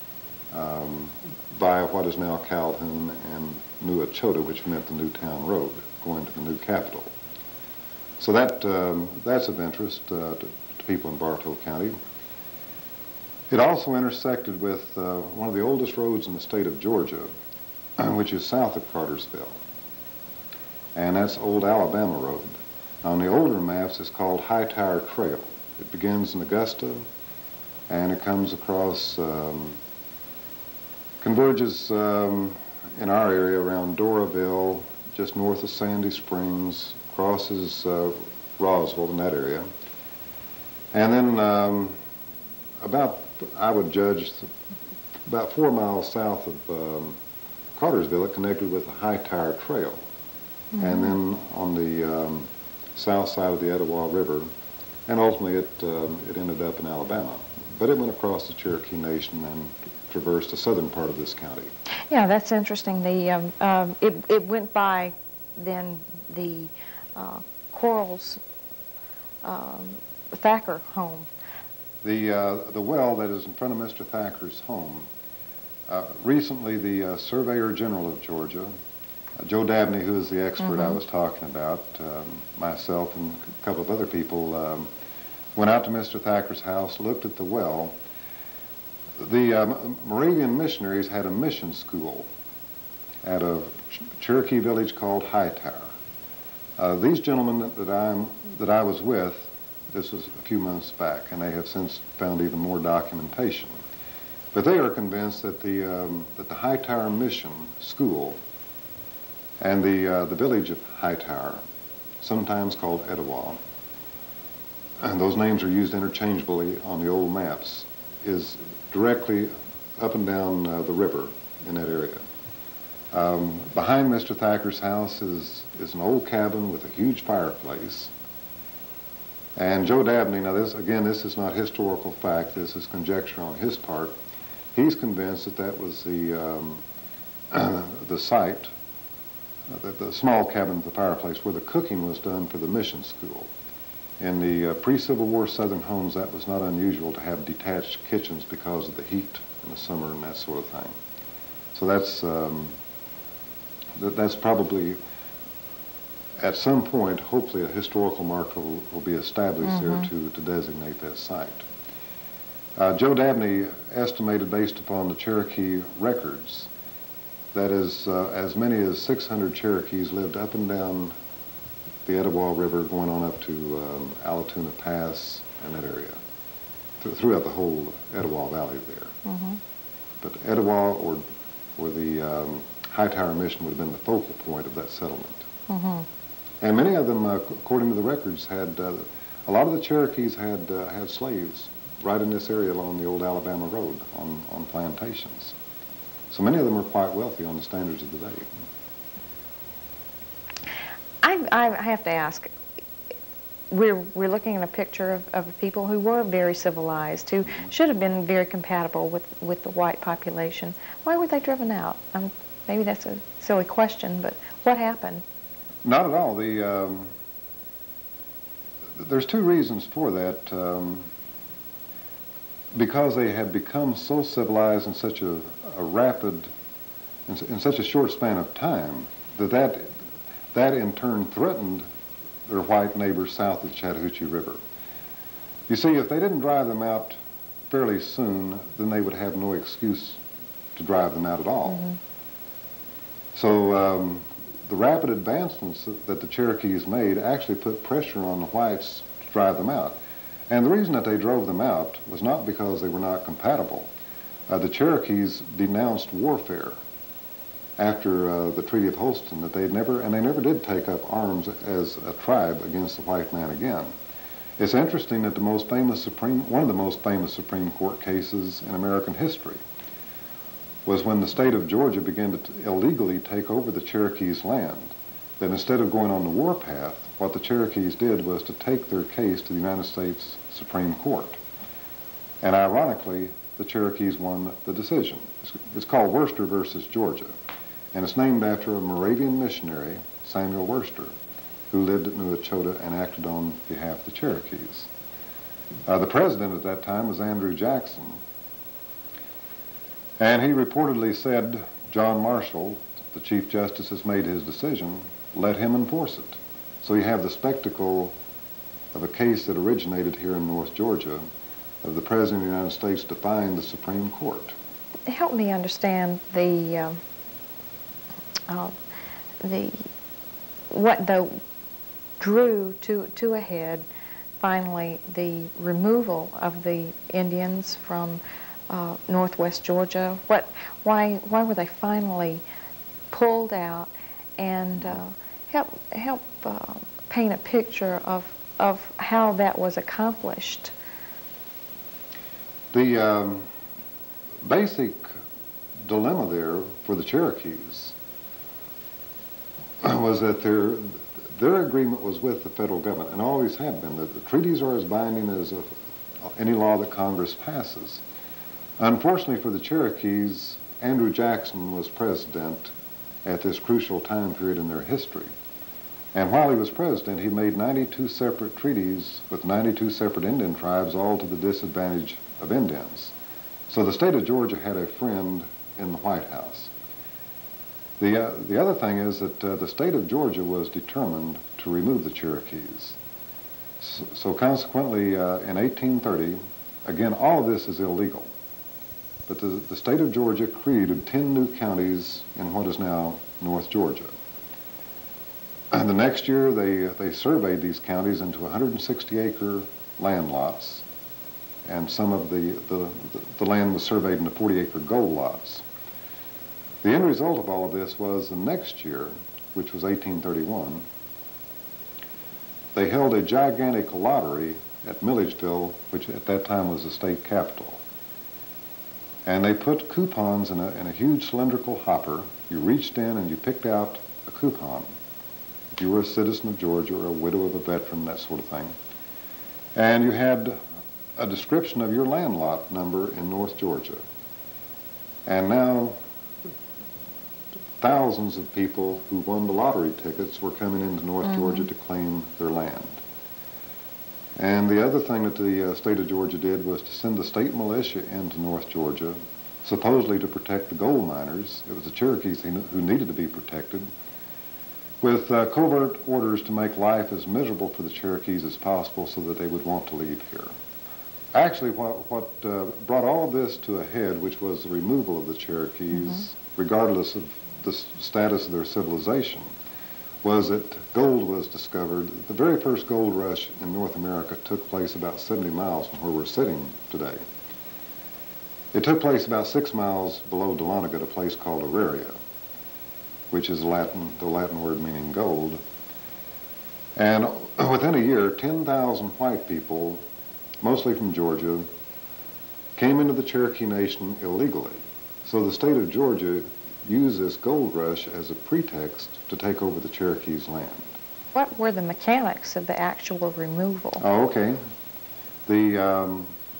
via what is now Calhoun and New Etowah, which meant the Newtown Road, going to the new capital. So that's of interest to people in Bartow County. It also intersected with one of the oldest roads in the state of Georgia, which is south of Cartersville, and that's Old Alabama Road. On the older maps, it's called Hightower Trail. It begins in Augusta, and it comes across, converges in our area around Doraville, just north of Sandy Springs, crosses Roswell in that area, and then about, I would judge, about 4 miles south of Cartersville, it connected with the Hightower Trail. And then on the south side of the Etowah River, and ultimately it ended up in Alabama. But it went across the Cherokee Nation and traversed the southern part of this county. Yeah, that's interesting. It went by then the Quarles Thacker home. The well that is in front of Mr. Thacker's home, recently the Surveyor General of Georgia, Joe Dabney, who is the expert I was talking about, myself and a couple of other people, went out to Mr. Thacker's house, looked at the well. The Moravian missionaries had a mission school at a Cherokee village called Hightower. These gentlemen that I was with, this was a few months back, and they have since found even more documentation. But they are convinced that the Hightower Mission School and the village of Hightower, sometimes called Etowah, and those names are used interchangeably on the old maps, is directly up and down the river in that area. Behind Mr. Thacker's house is an old cabin with a huge fireplace. And Joe Dabney, now this is not historical fact, this is conjecture on his part. He's convinced that that was the site, the small cabin with the fireplace where the cooking was done for the mission school. In the pre-Civil War Southern homes, that was not unusual to have detached kitchens because of the heat in the summer and that sort of thing. So that's probably, at some point, hopefully a historical marker will be established there to designate that site. Joe Dabney estimated, based upon the Cherokee records, that as many as 600 Cherokees lived up and down the Etowah River, going on up to Allatoona Pass and that area, throughout the whole Etowah Valley there. But Etowah or the Hightower Mission would have been the focal point of that settlement. And many of them, according to the records, had a lot of the Cherokees had slaves right in this area along the old Alabama Road on plantations. So many of them were quite wealthy on the standards of the day. I have to ask, we're looking at a picture of people who were very civilized, who should have been very compatible with the white population. Why were they driven out? Maybe that's a silly question, but what happened? Not at all. There's two reasons for that. Because they had become so civilized in such a rapid, in such a short span of time, that in turn threatened their white neighbors south of the Chattahoochee River. You see, if they didn't drive them out fairly soon, then they would have no excuse to drive them out at all. So the rapid advancements that the Cherokees made actually put pressure on the whites to drive them out. And the reason that they drove them out was not because they were not compatible, the Cherokees denounced warfare after the Treaty of Holston, that they never did take up arms as a tribe against the white man again. It's interesting that one of the most famous Supreme Court cases in American history was when the state of Georgia began to illegally take over the Cherokees' land. That instead of going on the warpath, what the Cherokees did was to take their case to the United States Supreme Court. And ironically, the Cherokees won the decision. It's called Worcester versus Georgia, and it's named after a Moravian missionary, Samuel Worcester, who lived at New Etowah and acted on behalf of the Cherokees. The president at that time was Andrew Jackson, and he reportedly said, John Marshall, the Chief Justice, has made his decision, let him enforce it. So you have the spectacle of a case that originated here in North Georgia of the President of the United States defying the Supreme Court. Help me understand what drew to a head finally the removal of the Indians from northwest Georgia. Why were they finally pulled out? And help paint a picture of how that was accomplished. The basic dilemma there for the Cherokees was that their agreement was with the federal government, and always had been, that the treaties are as binding as any law that Congress passes. Unfortunately for the Cherokees, Andrew Jackson was president at this crucial time period in their history. And while he was president, he made 92 separate treaties with 92 separate Indian tribes, all to the disadvantage of Indians. So the state of Georgia had a friend in the White House. The other thing is that the state of Georgia was determined to remove the Cherokees. So consequently, in 1830, again, all of this is illegal, but the state of Georgia created 10 new counties in what is now North Georgia. And the next year, they surveyed these counties into 160-acre land lots, and some of the land was surveyed into 40-acre gold lots. The end result of all of this was the next year, which was 1831, they held a gigantic lottery at Milledgeville, which at that time was the state capital. And they put coupons in a huge cylindrical hopper. You reached in and you picked out a coupon. If you were a citizen of Georgia or a widow of a veteran, that sort of thing. And you had a description of your land lot number in North Georgia. And now thousands of people who won the lottery tickets were coming into North Georgia to claim their land. And the other thing that the state of Georgia did was to send the state militia into North Georgia, supposedly to protect the gold miners. It was the Cherokees who needed to be protected, with covert orders to make life as miserable for the Cherokees as possible so that they would want to leave here. Actually, what brought all of this to a head, which was the removal of the Cherokees, regardless of the status of their civilization, was that gold was discovered. The very first gold rush in North America took place about 70 miles from where we're sitting today. It took place about 6 miles below Dahlonega at a place called Auraria, which is the Latin word meaning gold. And within a year, 10,000 white people, mostly from Georgia, came into the Cherokee Nation illegally. So the state of Georgia used this gold rush as a pretext to take over the Cherokees' land. What were the mechanics of the actual removal? Oh, okay. The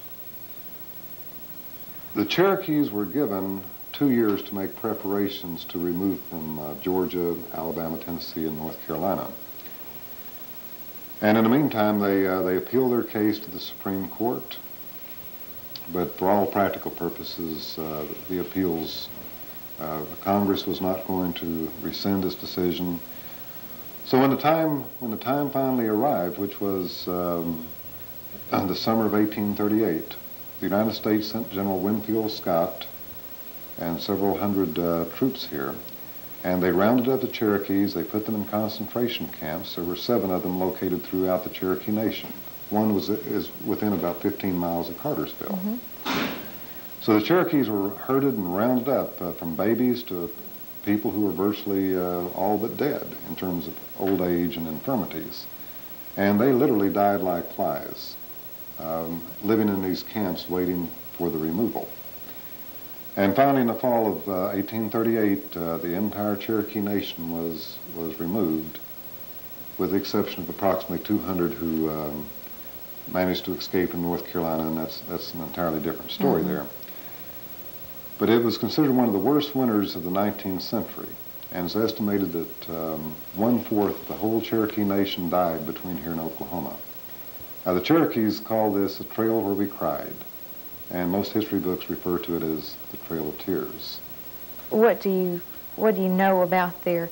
Cherokees were given 2 years to make preparations to remove from Georgia, Alabama, Tennessee, and North Carolina. And in the meantime, they appealed their case to the Supreme Court, but for all practical purposes, the appeals, Congress was not going to rescind this decision. So when the time finally arrived, which was the summer of 1838, the United States sent General Winfield Scott and several hundred troops here, and they rounded up the Cherokees. They put them in concentration camps. There were 7 of them located throughout the Cherokee Nation. One is within about 15 miles of Cartersville. So the Cherokees were herded and rounded up from babies to people who were virtually all but dead in terms of old age and infirmities. And they literally died like flies, living in these camps waiting for the removal. And finally, in the fall of 1838, the entire Cherokee Nation was removed, with the exception of approximately 200 who managed to escape in North Carolina, and that's an entirely different story there. But it was considered one of the worst winters of the 19th century, and it's estimated that 1/4 of the whole Cherokee Nation died between here and Oklahoma. Now, the Cherokees call this the Trail Where We Cried, and most history books refer to it as the Trail of Tears. What do you know about the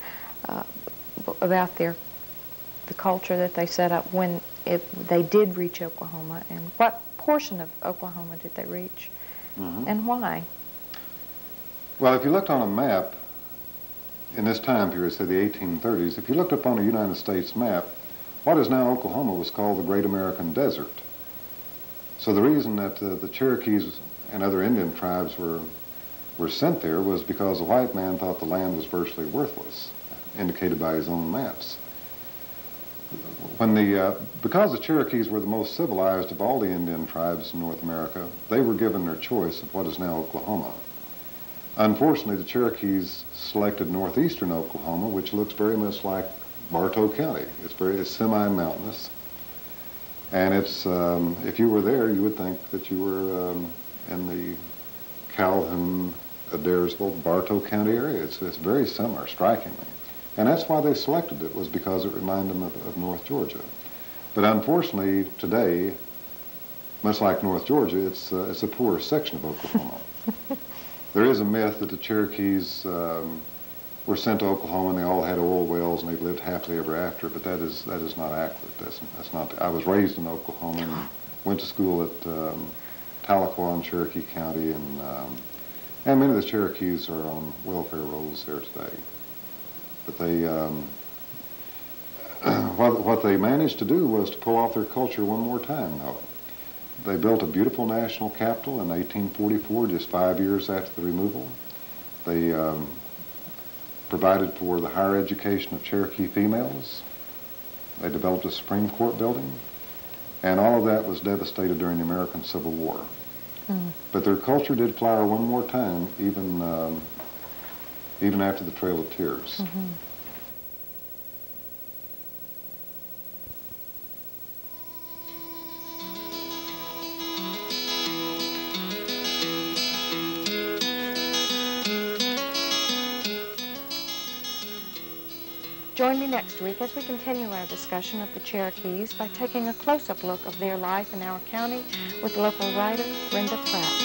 culture that they set up when they did reach Oklahoma, and what portion of Oklahoma did they reach, and why? Well, if you looked on a map in this time period, say the 1830s, if you looked up on a United States map, what is now Oklahoma was called the Great American Desert. So the reason that the Cherokees and other Indian tribes were sent there was because the white man thought the land was virtually worthless, indicated by his own maps. Because the Cherokees were the most civilized of all the Indian tribes in North America, they were given their choice of what is now Oklahoma. Unfortunately, the Cherokees selected northeastern Oklahoma, which looks very much like Bartow County. It's semi-mountainous, and it's if you were there, you would think that you were in the Calhoun, Adairsville, Bartow County area. It's very similar, strikingly, and that's why they selected it, was because it reminded them of North Georgia. But unfortunately, today, much like North Georgia, it's a poor section of Oklahoma. There is a myth that the Cherokees were sent to Oklahoma and they all had oil wells and they've lived happily ever after, but that is not accurate. That's not. I was raised in Oklahoma and went to school at Tahlequah in Cherokee County, and many of the Cherokees are on welfare rolls there today. But they what they managed to do was to pull off their culture one more time, though. They built a beautiful national capital in 1844, just 5 years after the removal. They provided for the higher education of Cherokee females. They developed a Supreme Court building, and all of that was devastated during the American Civil War. But their culture did flower one more time, even after the Trail of Tears. Join me next week as we continue our discussion of the Cherokees by taking a close-up look of their life in our county with local writer Brenda Pratt.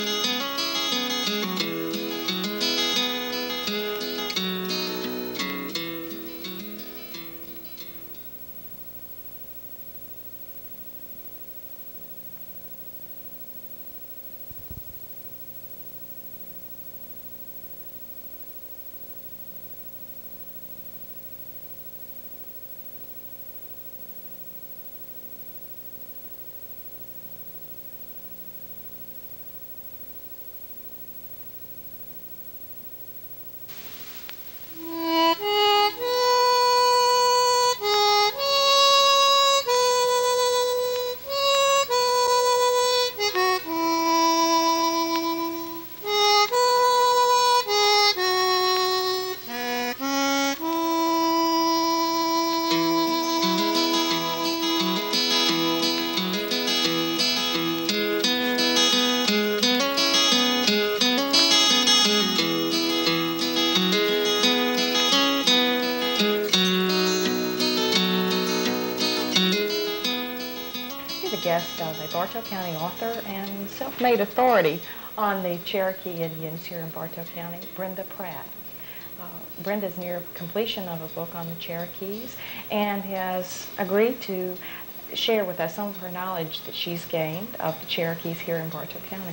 Guest of a Bartow County author and self-made authority on the Cherokee Indians here in Bartow County, Brenda Pratt. Brenda's near completion of a book on the Cherokees and has agreed to share with us some of her knowledge that she's gained of the Cherokees here in Bartow County.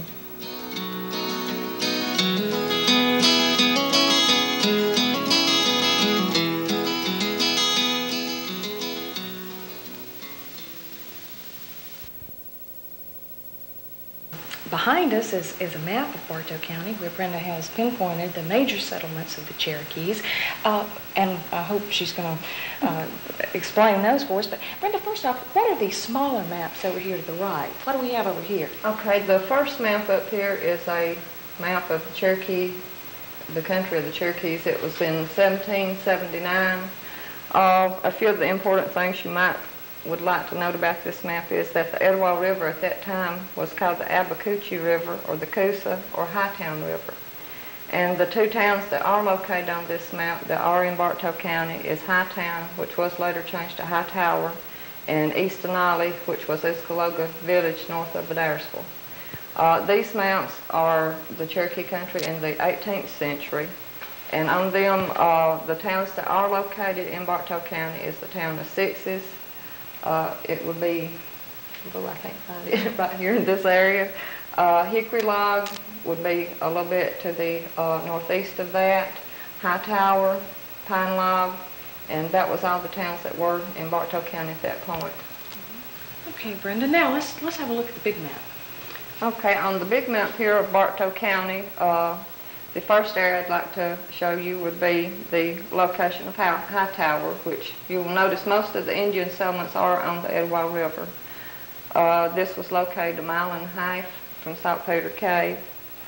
behind us is a map of Bartow County where Brenda has pinpointed the major settlements of the Cherokees, and I hope she's going to explain those for us. But Brenda, first off, what are these smaller maps over here to the right? What do we have over here? Okay, the first map up here is a map of Cherokee, the country of the Cherokees. It was in 1779. A few of the important things you would like to note about this map is that the Etowah River at that time was called the Abacucci River, or the Coosa, or Hightown River. And the two towns that are located on this map that are in Bartow County is Hightown, which was later changed to Hightower, and East Denali, which was Uscaloga Village north of Adairsville. These maps are the Cherokee country in the 18th century, and on them, the towns that are located in Bartow County is the town of Sixes. It would be, I can't find it, right here in this area. Hickory Log would be a little bit to the northeast of that. Hightower, Pine Log, and that was all the towns that were in Bartow County at that point. Okay, Brenda, now let's have a look at the big map. Okay, on the big map here of Bartow County, the first area I'd like to show you would be the location of Hightower, which you will notice most of the Indian settlements are on the Etowah River. This was located 1.5 miles from Saltpeter Cave.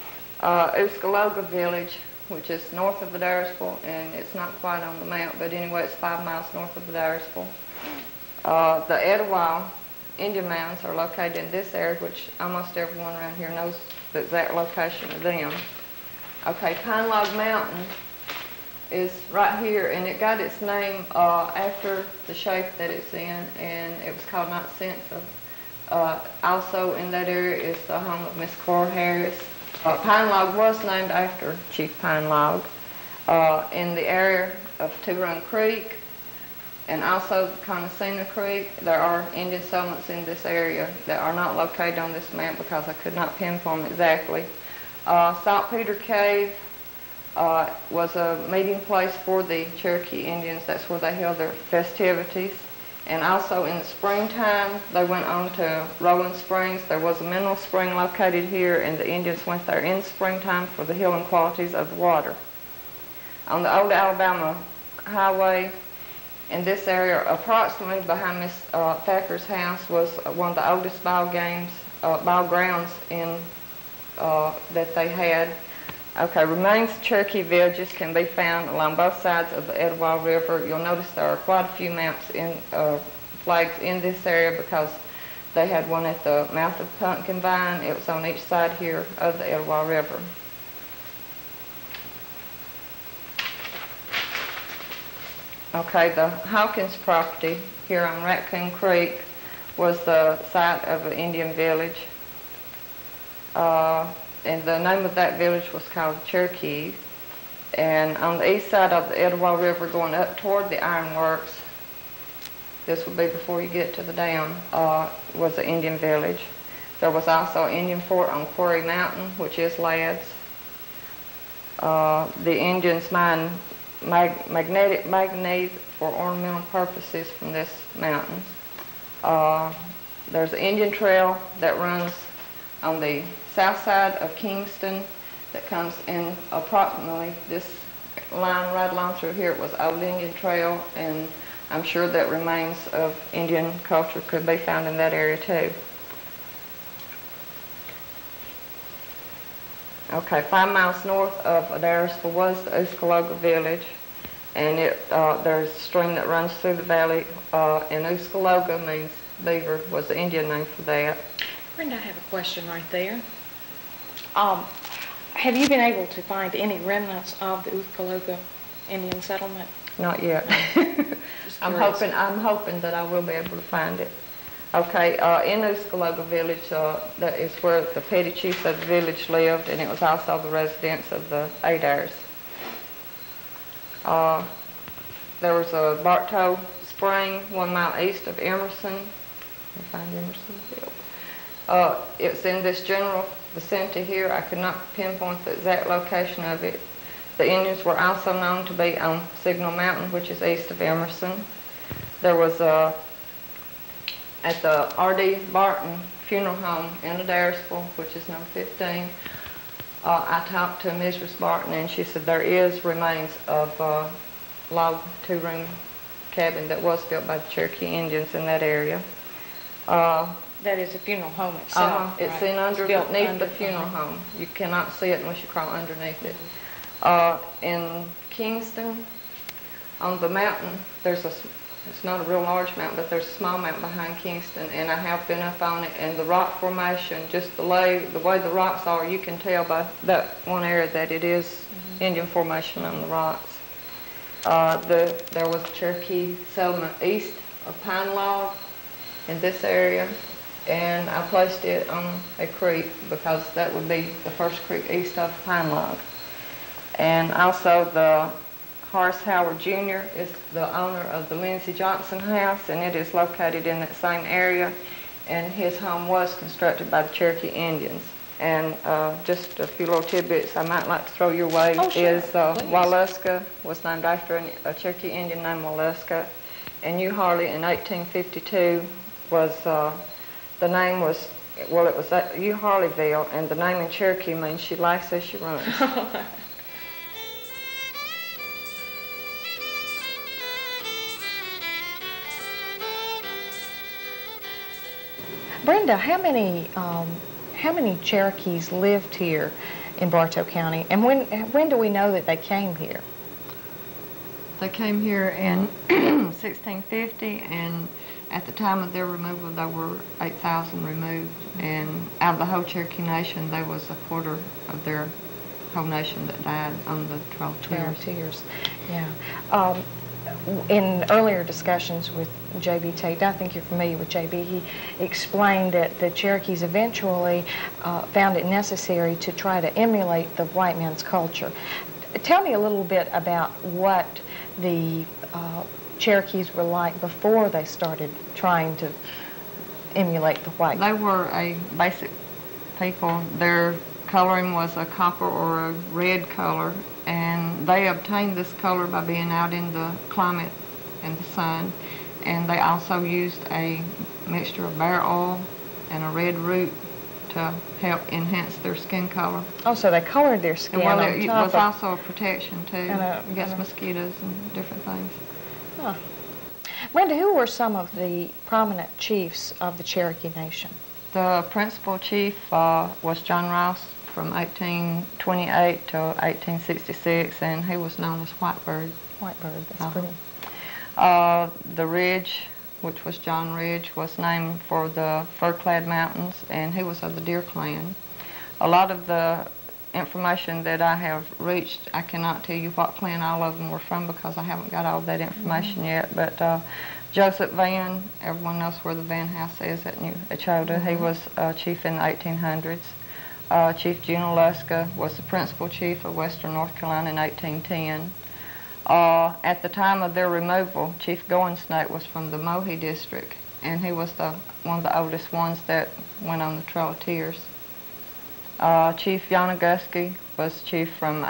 Uscaloga Village, which is north of Adairsville, and it's not quite on the map, but anyway, it's 5 miles north of Adairsville. The Etowah Indian mounds are located in this area, which almost everyone around here knows the exact location of them. Okay, Pine Log Mountain is right here, and it got its name after the shape that it's in, and it was called Knott Sensa. Also in that area is the home of Miss Cora Harris. Pine Log was named after Chief Pine Log. In the area of Two Run Creek and also Conosina Creek, there are Indian settlements in this area that are not located on this map because I could not pinpoint them exactly. Saltpeter Cave was a meeting place for the Cherokee Indians. That's where they held their festivities. And also in the springtime, they went on to Rolling Springs. There was a mineral spring located here, and the Indians went there in springtime for the healing qualities of the water. On the old Alabama Highway, in this area, approximately behind Miss Thacker's house, was one of the oldest ball grounds in that they had. Okay, remains of Cherokee villages can be found along both sides of the Etowah River. You'll notice there are quite a few maps in flags in this area because they had one at the mouth of Pumpkin Vine. It was on each side here of the Etowah River. Okay, the Hawkins property here on Raccoon Creek was the site of an Indian village. And the name of that village was called Cherokee. And on the east side of the Etowah River going up toward the ironworks, this would be before you get to the dam, was the Indian village. There was also an Indian fort on Quarry Mountain, which is Ladd's. The Indians mined magnetic manganese for ornamental purposes from this mountain. There's an Indian trail that runs on the south side of Kingston that comes in approximately this line right along through here. It was Old Indian Trail, and I'm sure that remains of Indian culture could be found in that area too. Okay, 5 miles north of Adairsville was the Uscaloga Village, and there's a stream that runs through the valley, and Uscaloga means beaver, was the Indian name for that. Brenda, I have a question right there. Have you been able to find any remnants of the Uscaloga Indian settlement? Not yet. I'm hoping that I will be able to find it. Okay, in Uscaloga Village, that is where the petty chiefs of the village lived, and it was also the residence of the Adaires. There was a Bartow Spring 1 mile east of Emerson. Let me find Emerson. It's in this general vicinity here. I could not pinpoint the exact location of it. The Indians were also known to be on Signal Mountain, which is east of Emerson. There was a at the R.D. Barton Funeral Home in Adairsville, which is number 15. I talked to Mrs. Barton, and she said there is remains of a log 2-room cabin that was built by the Cherokee Indians in that area. That is a funeral home itself. It's right? in It's built underneath the under- funeral home. You cannot see it unless you crawl underneath it. In Kingston, on the mountain, it's not a real large mountain, but there's a small mountain behind Kingston, and I have been up on it, and the rock formation, just the way the rocks are, you can tell by that one area that it is Indian formation on the rocks. There was a Cherokee settlement east of Pine Log in this area, and I placed it on a creek because that would be the first creek east of Pine Log. And also the Horace Howard Jr. is the owner of the Lindsey Johnson House, and it is located in that same area, and his home was constructed by the Cherokee Indians. And just a few little tidbits I might like to throw your way is Waleska was named after a Cherokee Indian named Waleska, and New Harley in 1852 was, the name was, well, it was New Harleyville, and the name in Cherokee means she laughs as she runs. Brenda, how many Cherokees lived here in Bartow County, and when do we know that they came here? They came here in 1650, and at the time of their removal, there were 8,000 removed, and out of the whole Cherokee Nation, there was a quarter of their whole nation that died on the Trail of Tears. Yeah. In earlier discussions with J.B. Tate, I think you're familiar with J.B., he explained that the Cherokees eventually found it necessary to try to emulate the white man's culture. Tell me a little bit about what the Cherokees were like before they started trying to emulate the white. They were a basic people. Their coloring was a copper or a red color, and they obtained this color by being out in the climate and the sun. And they also used a mixture of bear oil and a red root to help enhance their skin color. Oh, so they colored their skin well, on it top was of... also a protection too against mosquitoes and different things. Huh. Brenda, who were some of the prominent chiefs of the Cherokee Nation? The principal chief was John Ross from 1828 to 1866, and he was known as Whitebird. Whitebird, that's pretty. The Ridge, which was John Ridge, was named for the fur-clad mountains, and he was of the Deer clan. A lot of the information that I have reached, I cannot tell you what clan all of them were from because I haven't got all that information yet, but Joseph Van, everyone knows where the Van House is at Etowah. He was chief in the 1800s. Chief Junaluska was the principal chief of Western North Carolina in 1810. At the time of their removal, Chief Goinsnake was from the Mohi district, and he was one of the oldest ones that went on the Trail of Tears. Chief Yanaguski was chief from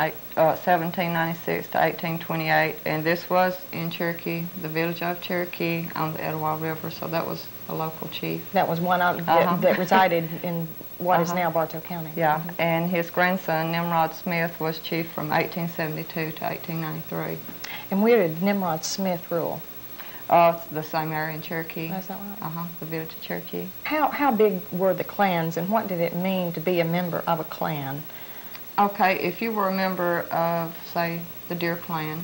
1796 to 1828, and this was in Cherokee, the village of Cherokee on the Etowah River, so that was a local chief. That was one that resided in what is now Bartow County. Yeah, and his grandson, Nimrod Smith, was chief from 1872 to 1893. And where did Nimrod Smith rule? It's the same area in Cherokee. Is that right? The village of Cherokee. How big were the clans, and what did it mean to be a member of a clan? Okay, if you were a member of, say, the Deer clan,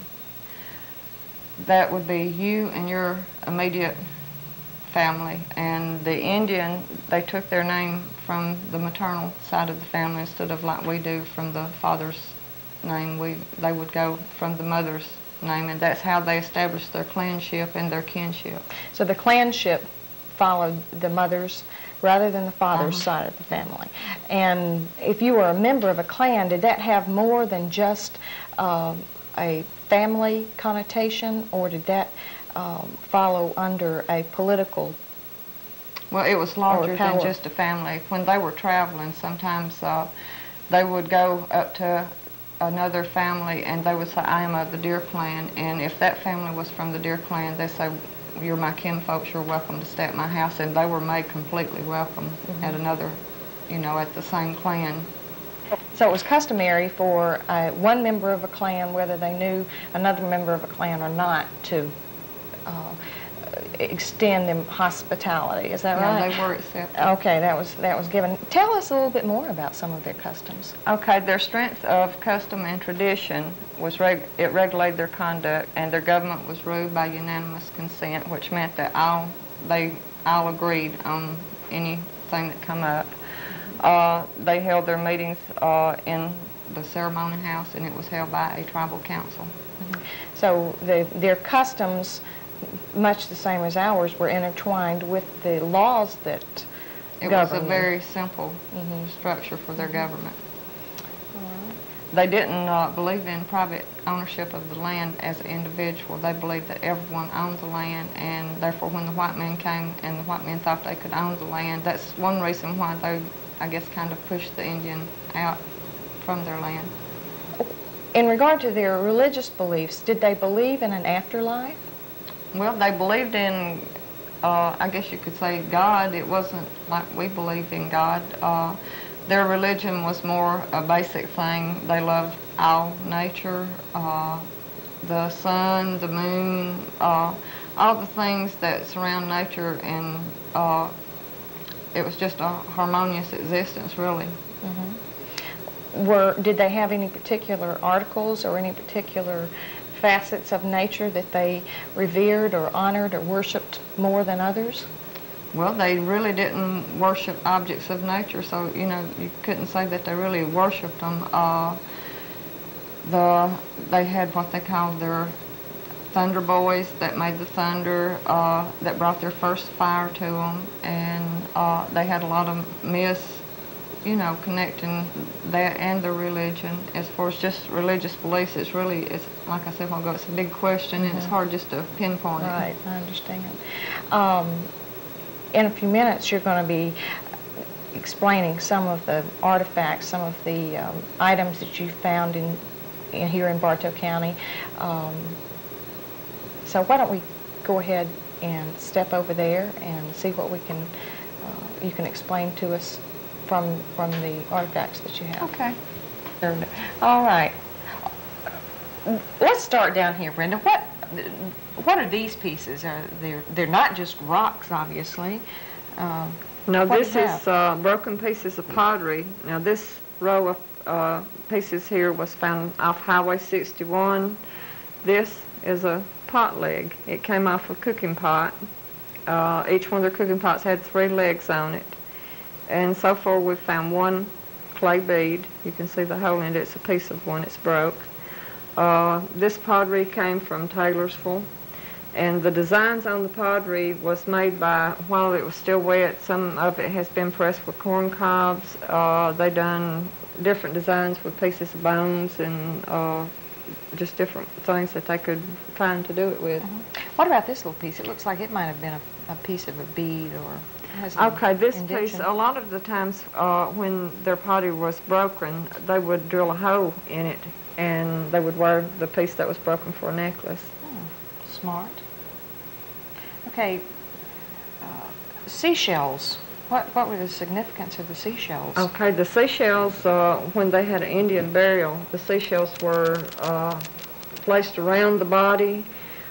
that would be you and your immediate family. And the Indian, they took their name from the maternal side of the family instead of like we do from the father's name. They would go from the mother's name, and that's how they established their clanship and their kinship. So the clanship followed the mother's rather than the father's side of the family. And if you were a member of a clan, did that have more than just a family connotation, or did that follow under a political? Well, it was larger than just a family. When they were traveling, sometimes they would go up to another family and they would say, I am of the Deer clan, and if that family was from the Deer clan, they say, you're my kinfolks, you're welcome to stay at my house, and they were made completely welcome at another, at the same clan. So it was customary for one member of a clan, whether they knew another member of a clan or not, to extend them hospitality. Is that right? Yeah, they were accepted. Okay, that was given. Tell us a little bit more about some of their customs. Okay, their strength of custom and tradition was it regulated their conduct, and their government was ruled by unanimous consent, which meant that they all agreed on anything that come up. They held their meetings in the ceremony house, and it was held by a tribal council. So their customs, much the same as ours, were intertwined with the laws that It govern was a them. very simple structure for their government. They didn't believe in private ownership of the land as an individual. They believed that everyone owned the land, and therefore when the white man came and the white men thought they could own the land, that's one reason why they, I guess, kind of pushed the Indian out from their land. In regard to their religious beliefs, did they believe in an afterlife? Well, they believed in, I guess you could say, God. It wasn't like we believe in God. Their religion was more a basic thing. They loved all nature, the sun, the moon, all the things that surround nature, and it was just a harmonious existence, really. Did they have any particular articles or any particular facets of nature that they revered or honored or worshipped more than others? Well, they really didn't worship objects of nature, so, you couldn't say that they really worshipped them. They had what they called their thunder boys that made the thunder, that brought their first fire to them, and they had a lot of myths, connecting that and their religion. As far as just religious beliefs, it's like I said a while ago, it's a big question, and it's hard just to pinpoint it. Right, I understand. In a few minutes, you're going to be explaining some of the artifacts, some of the items that you found here in Bartow County. So why don't we go ahead and step over there and see what you can explain to us from the artifacts that you have. Okay. All right. Let's start down here, Brenda. What are these pieces? They're not just rocks, obviously. No, this is broken pieces of pottery. Now, this row of pieces here was found off Highway 61. This is a pot leg. It came off a cooking pot. Each one of their cooking pots had 3 legs on it. And so far, we've found one clay bead. You can see the hole in it. It's a piece of one. It's broke. This pottery came from Taylorsville, and the designs on the pottery was made while it was still wet. Some of it has been pressed with corn cobs. They done different designs with pieces of bones and just different things that they could find to do it with. What about this little piece? It looks like it might have been a piece of a bead or... Okay, this piece, a lot of the times when their pottery was broken, they would drill a hole in it, and they would wear the piece that was broken for a necklace. Smart. Okay, seashells. What were the significance of the seashells? Okay, the seashells, when they had an Indian burial, the seashells were placed around the body,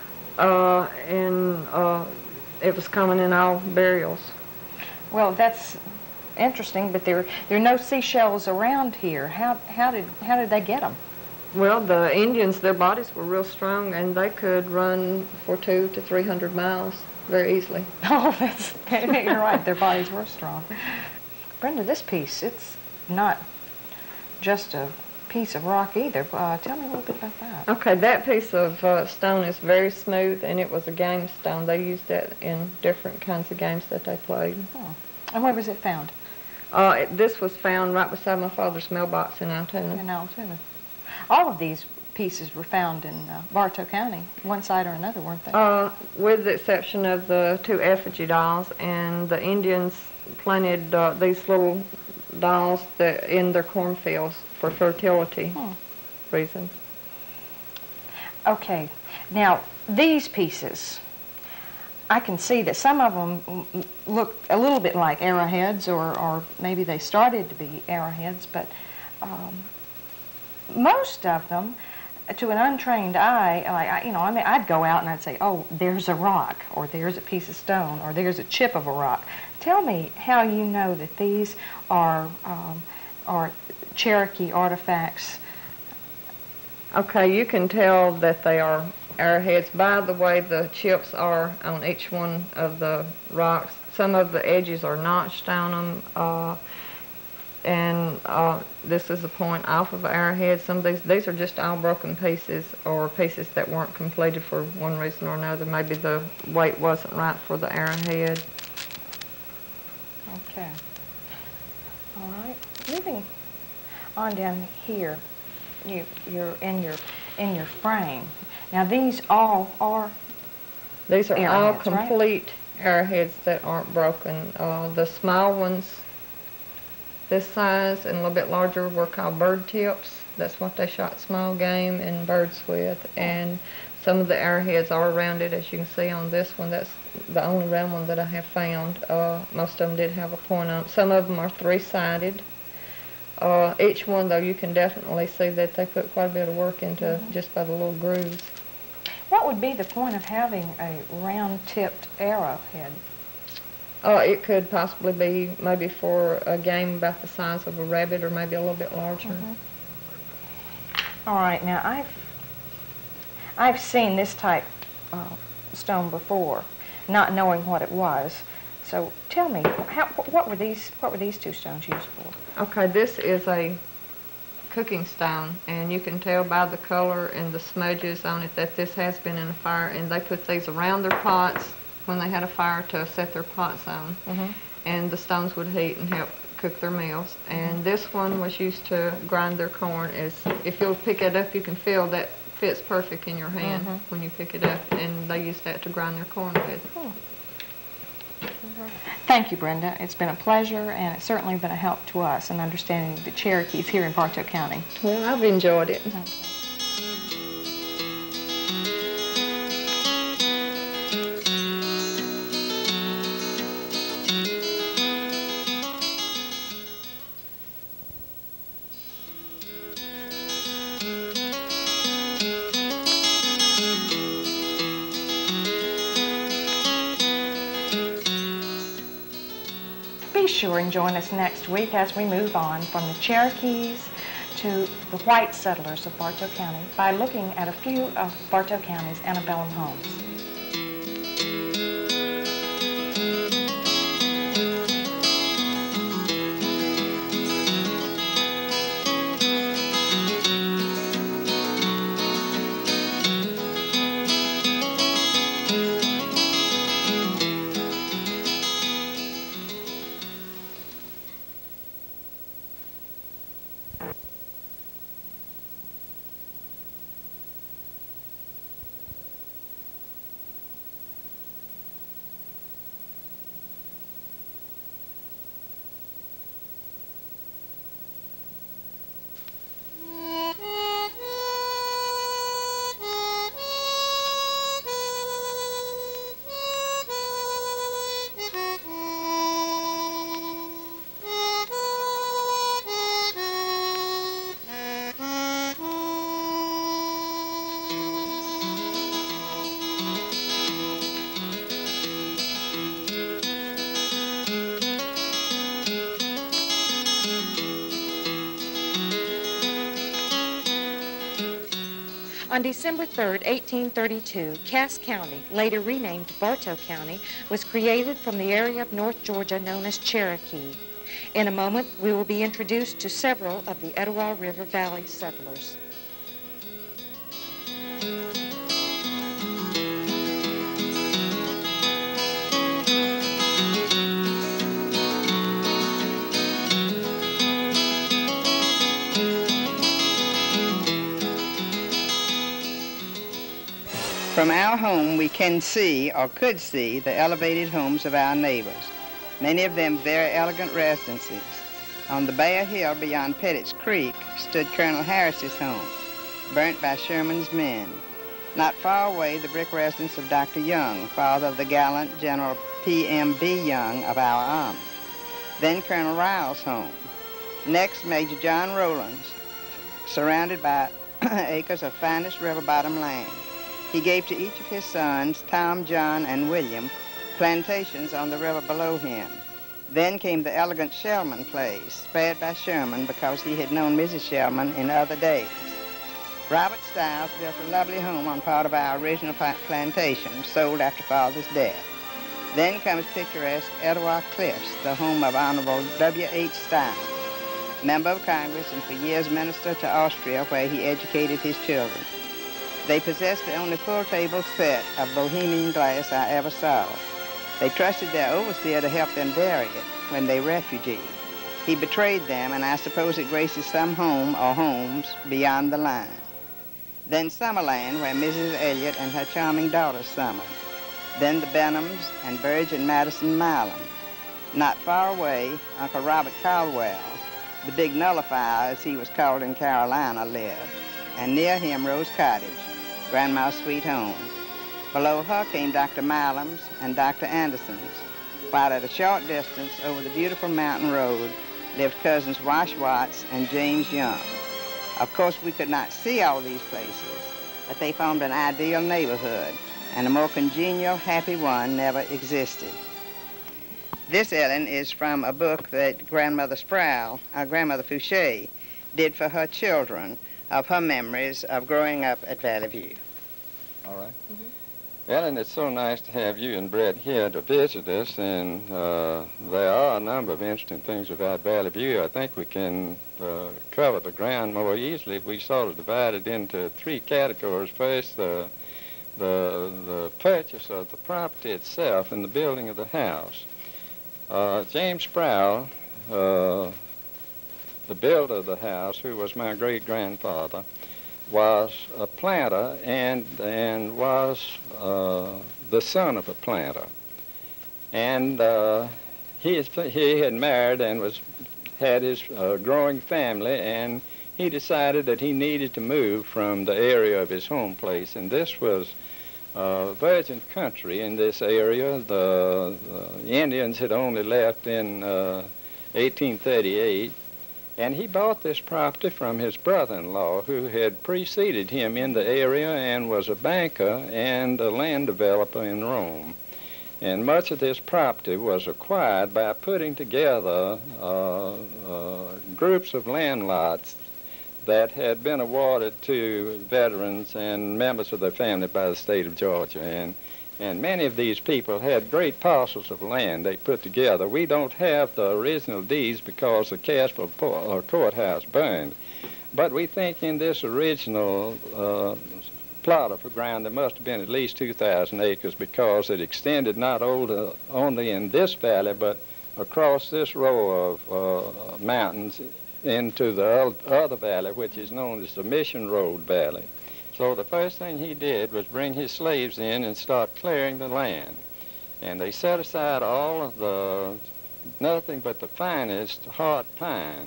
and it was common in all burials. Well, that's interesting, but there are no seashells around here. How did they get them? Well, the Indians, their bodies were real strong, and they could run for 200 to 300 miles very easily. Oh, you're right. Their bodies were strong. Brenda, this piece, it's not just a piece of rock either. Tell me a little bit about that. Okay, that piece of stone is very smooth, and it was a game stone. They used that in different kinds of games that they played. Oh. And where was it found? This was found right beside my father's mailbox in Etowah. In Etowah. All of these pieces were found in Bartow County, one side or another, weren't they? With the exception of the 2 effigy dolls, and the Indians planted these little dolls in their cornfields for fertility reasons. Okay, now these pieces, I can see that some of them look a little bit like arrowheads, or maybe they started to be arrowheads, but most of them, to an untrained eye, like, I mean, I'd go out and I'd say, oh, there's a rock, or there's a piece of stone, or there's a chip of a rock. Tell me how you know that these are Cherokee artifacts. Okay, you can tell that they are arrowheads by the way the chips are on each one of the rocks. Some of the edges are notched on them, and this is a point off of arrowheads. Some of these are just all broken pieces, or pieces that weren't completed for one reason or another. Maybe the weight wasn't right for the arrowhead. Okay. All right. Moving on down here, you're in your frame. Now these all are. These are all arrowheads, complete arrowheads that aren't broken. The small ones, this size and a little bit larger, were called bird tips. That's what they shot small game and birds with. And some of the arrowheads are rounded, as you can see on this one. That's the only round one that I have found. Most of them did have a point on them. Some of them are three-sided. Each one, though, you can definitely see that they put quite a bit of work into just by the little grooves. What would be the point of having a round-tipped arrowhead? It could possibly be maybe for a game about the size of a rabbit, or maybe a little bit larger. All right, now I've seen this type stone before, not knowing what it was. So tell me, what were these two stones used for? Okay, this is a cooking stone, and you can tell by the color and the smudges on it that this has been in a fire, and they put these around their pots when they had a fire to set their pots on, and the stones would heat and help cook their meals. And this one was used to grind their corn. If you'll pick it up, you can feel that fits perfect in your hand when you pick it up, and they use that to grind their corn with. Thank you, Brenda. It's been a pleasure, and it's certainly been a help to us in understanding the Cherokees here in Bartow County. Well, I've enjoyed it. Okay. Be sure and join us next week as we move on from the Cherokees to the white settlers of Bartow County by looking at a few of Bartow County's antebellum homes. On December 3, 1832, Cass County, later renamed Bartow County, was created from the area of North Georgia known as Cherokee. In a moment, we will be introduced to several of the Etowah River Valley settlers. From our home, we can see, or could see, the elevated homes of our neighbors, many of them very elegant residences. On the bare hill beyond Pettit's Creek stood Colonel Harris's home, burnt by Sherman's men. Not far away, the brick residence of Dr. Young, father of the gallant General P.M.B. Young of our army. Then Colonel Ryle's home. Next, Major John Rowland's, surrounded by acres of finest river bottom land. He gave to each of his sons, Tom, John, and William, plantations on the river below him. Then came the elegant Shellman place, spared by Sherman because he had known Mrs. Shellman in other days. Robert Stiles built a lovely home on part of our original plantation, sold after Father's death. Then comes picturesque Etowah Cliffs, the home of Honorable W.H. Stiles, member of Congress and for years minister to Austria, where he educated his children. They possessed the only full-table set of Bohemian glass I ever saw. They trusted their overseer to help them bury it when they refugees. He betrayed them, and I suppose it graces some home or homes beyond the line. Then Summerland, where Mrs. Elliott and her charming daughters summered. Then the Benhams and Burge and Madison Milam. Not far away, Uncle Robert Caldwell, the big nullifier, as he was called in Carolina, lived. And near him, Rose Cottage, Grandma's sweet home. Below her came Dr. Milam's and Dr. Anderson's, while at a short distance over the beautiful mountain road lived cousins Wash Watts and James Young. Of course, we could not see all these places, but they formed an ideal neighborhood, and a more congenial, happy one never existed. This, Ellen, is from a book that Grandmother Sproul, Grandmother Fouché, did for her children of her memories of growing up at Valley View. All right. Mm-hmm. Ellen, it's so nice to have you and Brett here to visit us, and there are a number of interesting things about Valley View. I think we can cover the ground more easily if we sort of divide it into three categories. First, the purchase of the property itself and the building of the house. James Sproul, the builder of the house, who was my great-grandfather, was a planter and was the son of a planter. And he had married and had his growing family, and he decided that he needed to move from the area of his home place. And this was virgin country in this area. The Indians had only left in 1838. And he bought this property from his brother-in-law, who had preceded him in the area and was a banker and a land developer in Rome. And much of this property was acquired by putting together groups of land lots that had been awarded to veterans and members of their family by the state of Georgia. And many of these people had great parcels of land they put together. We don't have the original deeds because the Cassville courthouse burned. But we think in this original plot of ground there must have been at least 2,000 acres because it extended not only in this valley but across this row of mountains into the other valley, which is known as the Mission Road Valley. So the first thing he did was bring his slaves in and start clearing the land. And they set aside all of nothing but the finest hard pine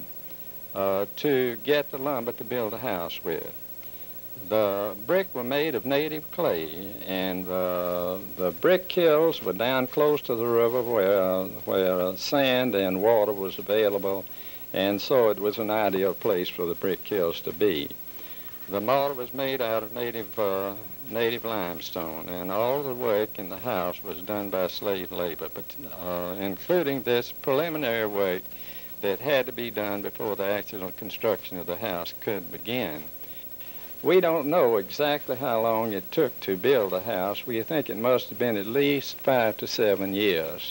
to get the lumber to build a house with. The brick were made of native clay, and the brick kilns were down close to the river where sand and water was available, and so it was an ideal place for the brick kilns to be. The mortar was made out of native limestone, and all the work in the house was done by slave labor, but including this preliminary work that had to be done before the actual construction of the house could begin. We don't know exactly how long it took to build the house. We think it must have been at least 5 to 7 years.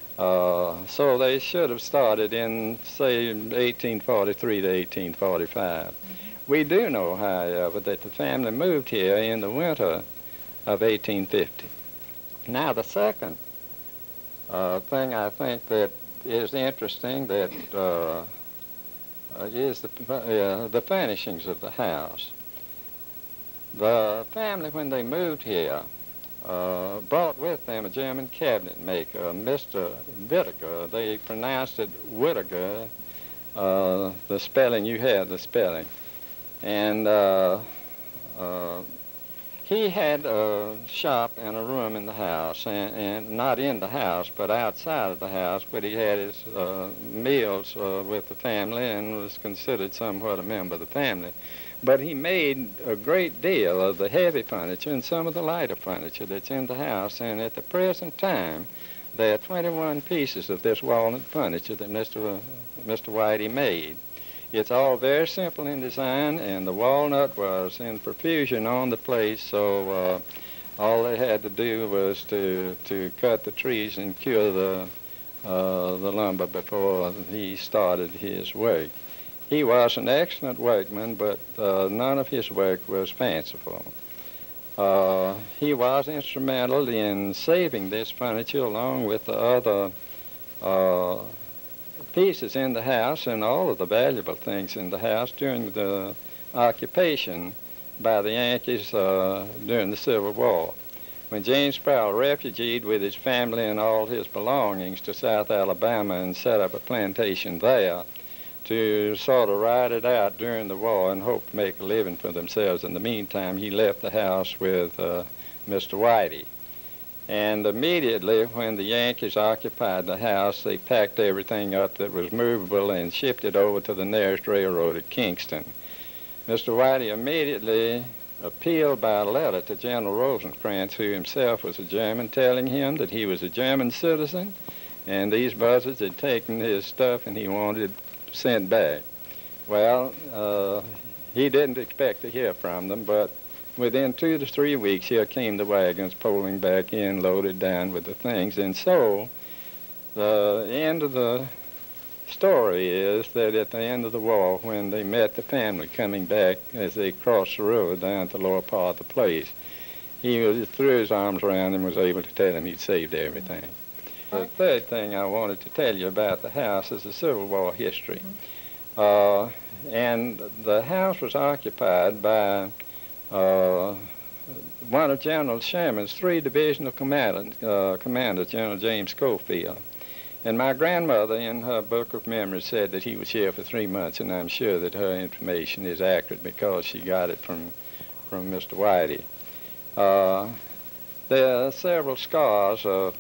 So they should have started in, say, 1843 to 1845. We do know, however, that the family moved here in the winter of 1850. Now, the second thing I think that is interesting that is the furnishings of the house. The family, when they moved here, brought with them a German cabinet maker, Mr. Whittaker. They pronounced it Whittaker, the spelling, you have the spelling. And He had a shop and a room in the house, and not in the house, but outside of the house, but he had his meals with the family and was considered somewhat a member of the family. But he made a great deal of the heavy furniture and some of the lighter furniture that's in the house, and at the present time, there are 21 pieces of this walnut furniture that Mr. Whitey made. It's all very simple in design, and the walnut was in profusion on the place, so all they had to do was to cut the trees and cure the lumber before he started his work. He was an excellent workman, but none of his work was fanciful. He was instrumental in saving this furniture along with the other pieces in the house and all of the valuable things in the house during the occupation by the Yankees during the Civil War. When James Sproul refugeed with his family and all his belongings to South Alabama and set up a plantation there to sort of ride it out during the war and hope to make a living for themselves. In the meantime, he left the house with Mr. Whitey. And immediately when the Yankees occupied the house, they packed everything up that was movable and shipped it over to the nearest railroad at Kingston. Mr. Whitey immediately appealed by letter to General Rosecrans, who himself was a German, telling him that he was a German citizen and these buzzards had taken his stuff and he wanted sent back. Well, he didn't expect to hear from them, but within 2 to 3 weeks, here came the wagons pulling back in, loaded down with the things. And so the end of the story is that at the end of the war, when they met the family coming back as they crossed the road down to the lower part of the place, he threw his arms around him and was able to tell him he'd saved everything. The third thing I wanted to tell you about the house is the Civil War history. And the house was occupied by one of General Sherman's 3 divisional commanders, General James Schofield. And my grandmother, in her book of memories, said that he was here for 3 months, and I'm sure that her information is accurate because she got it from Mr. Whitey. There are several scars of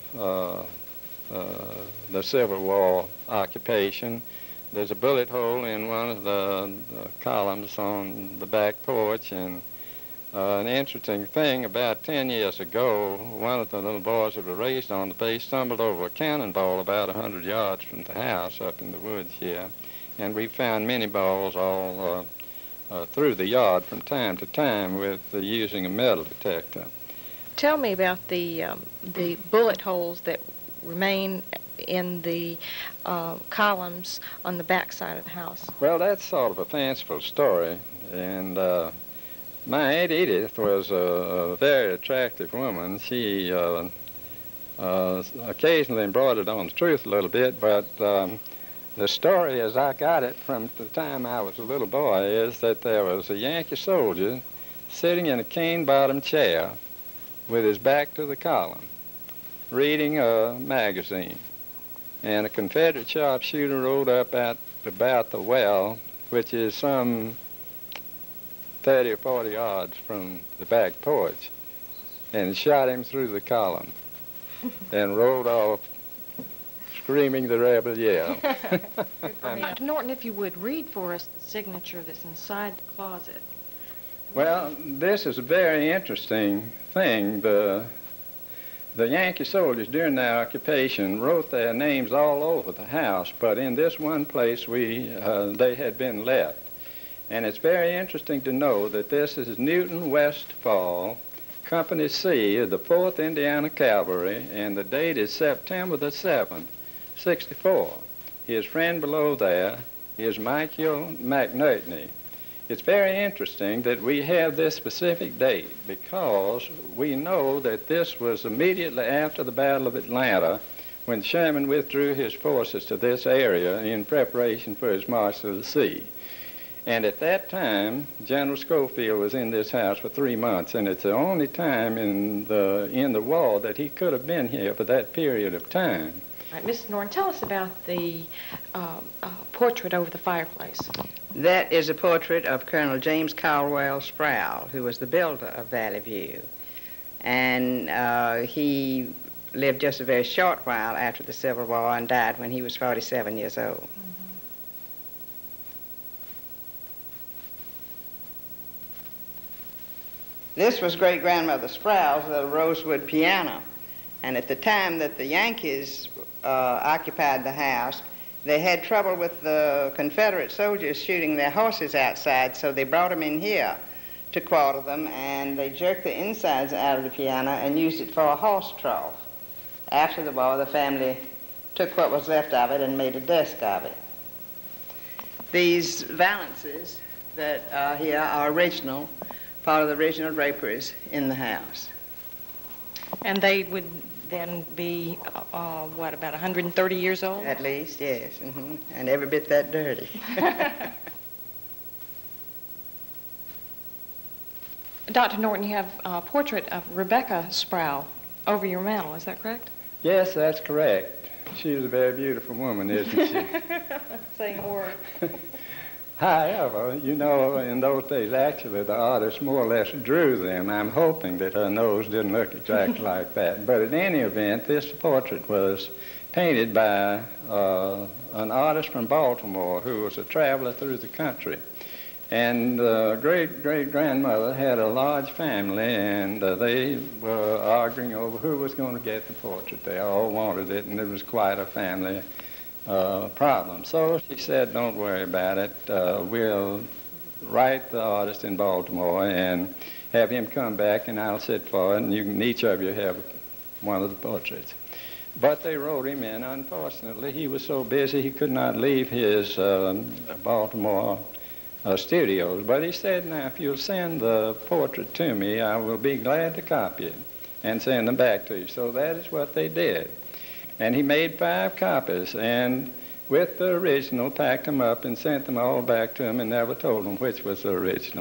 the Civil War occupation. There's a bullet hole in one of the columns on the back porch, and an interesting thing, about 10 years ago, one of the little boys that were raised on the base stumbled over a cannonball about 100 yards from the house up in the woods here, and we found many balls all through the yard from time to time with using a metal detector. Tell me about the bullet holes that remain in the columns on the back side of the house. Well, that's sort of a fanciful story, and my Aunt Edith was a very attractive woman. She occasionally embroidered on the truth a little bit, but the story as I got it from the time I was a little boy is that there was a Yankee soldier sitting in a cane-bottomed chair with his back to the column, reading a magazine, and a Confederate sharpshooter rode up at about the well, which is some 30 or 40 yards from the back porch, and shot him through the column and rolled off screaming the rebel yell. Dr. Norton, if you would read for us the signature that's inside the closet. Well, this is a very interesting thing. The Yankee soldiers during their occupation wrote their names all over the house, but in this one place they had been left. And it's very interesting to know that this is Newton Westfall, Company C of the 4th Indiana Cavalry, and the date is September the 7th, 64. His friend below there is Michael McNulty. It's very interesting that we have this specific date because we know that this was immediately after the Battle of Atlanta when Sherman withdrew his forces to this area in preparation for his march to the sea. And at that time, General Schofield was in this house for 3 months, and it's the only time in the war that he could have been here for that period of time. All right, Mrs. Norton, tell us about the portrait over the fireplace. That is a portrait of Colonel James Caldwell Sproul, who was the builder of Valley View. And he lived just a very short while after the Civil War and died when he was 47 years old. This was great-grandmother Sproul's little rosewood piano. And at the time that the Yankees occupied the house, they had trouble with the Confederate soldiers shooting their horses outside, so they brought them in here to quarter them, and they jerked the insides out of the piano and used it for a horse trough. After the war, the family took what was left of it and made a desk of it. These valances that are here are original, part of the original draperies in the house. And they would then be, what, about 130 years old? At least, yes, and every bit that dirty. Dr. Norton, you have a portrait of Rebecca Sproul over your mantel, is that correct? Yes, that's correct. She was a very beautiful woman, isn't she? Same word. However, you know, in those days, actually, the artist more or less drew them. I'm hoping that her nose didn't look exactly like that. But in any event, this portrait was painted by an artist from Baltimore who was a traveler through the country. And great-great-grandmother had a large family, and they were arguing over who was going to get the portrait. They all wanted it, and it was quite a family problem. So she said, don't worry about it. We'll write the artist in Baltimore and have him come back, and I'll sit for it, and you can, each of you have one of the portraits. But they wrote him in. Unfortunately, he was so busy he could not leave his Baltimore studios. But he said, now, if you'll send the portrait to me, I will be glad to copy it and send them back to you. So that is what they did. And he made 5 copies, and with the original, packed them up and sent them all back to him and never told him which was the original.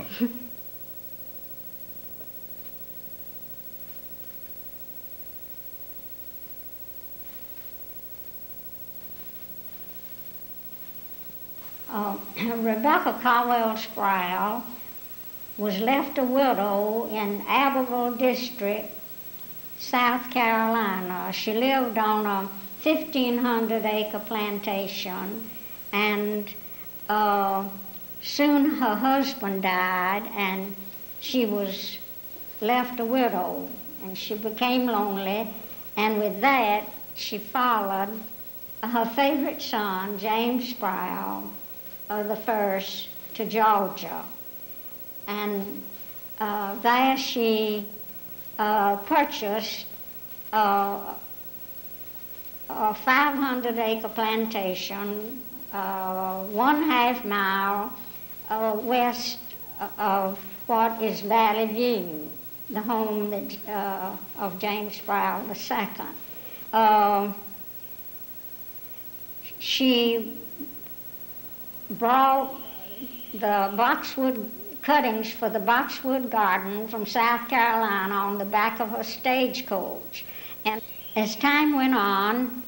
Rebecca Caldwell Sproul was left a widow in Abbeville District, South Carolina. She lived on a 1,500-acre plantation, and soon her husband died, and she was left a widow, and she became lonely, and with that, she followed her favorite son, James Sproul, the first, to Georgia. And there she purchased a 500-acre plantation 1/2 mile west of what is Valley View, the home that, of James Sproul II. She brought the boxwood cuttings for the boxwood garden from South Carolina on the back of her stagecoach. And as time went on,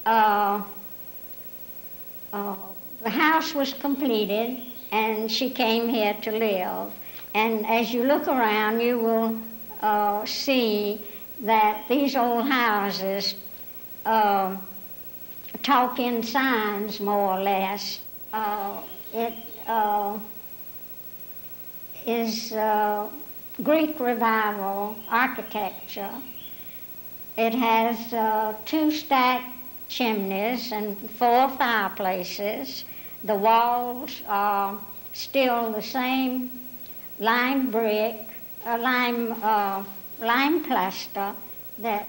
the house was completed and she came here to live. And as you look around, you will see that these old houses talk in signs, more or less. It is Greek Revival architecture. It has 2 stacked chimneys and 4 fireplaces. The walls are still the same lime brick, lime plaster that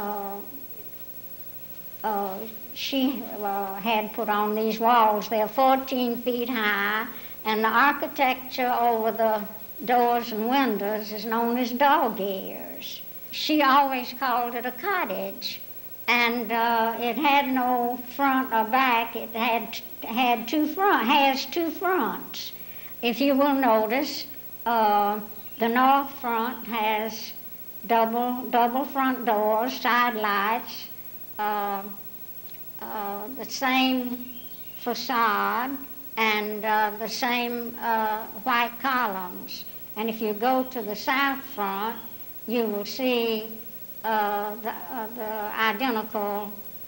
she had put on these walls. They're 14 feet high, and the architecture over the doors and windows is known as dog ears. She always called it a cottage, and it had no front or back. It has 2 fronts. If you will notice, the north front has double front doors, side lights, the same facade, and the same white columns. And if you go to the south front, you will see the identical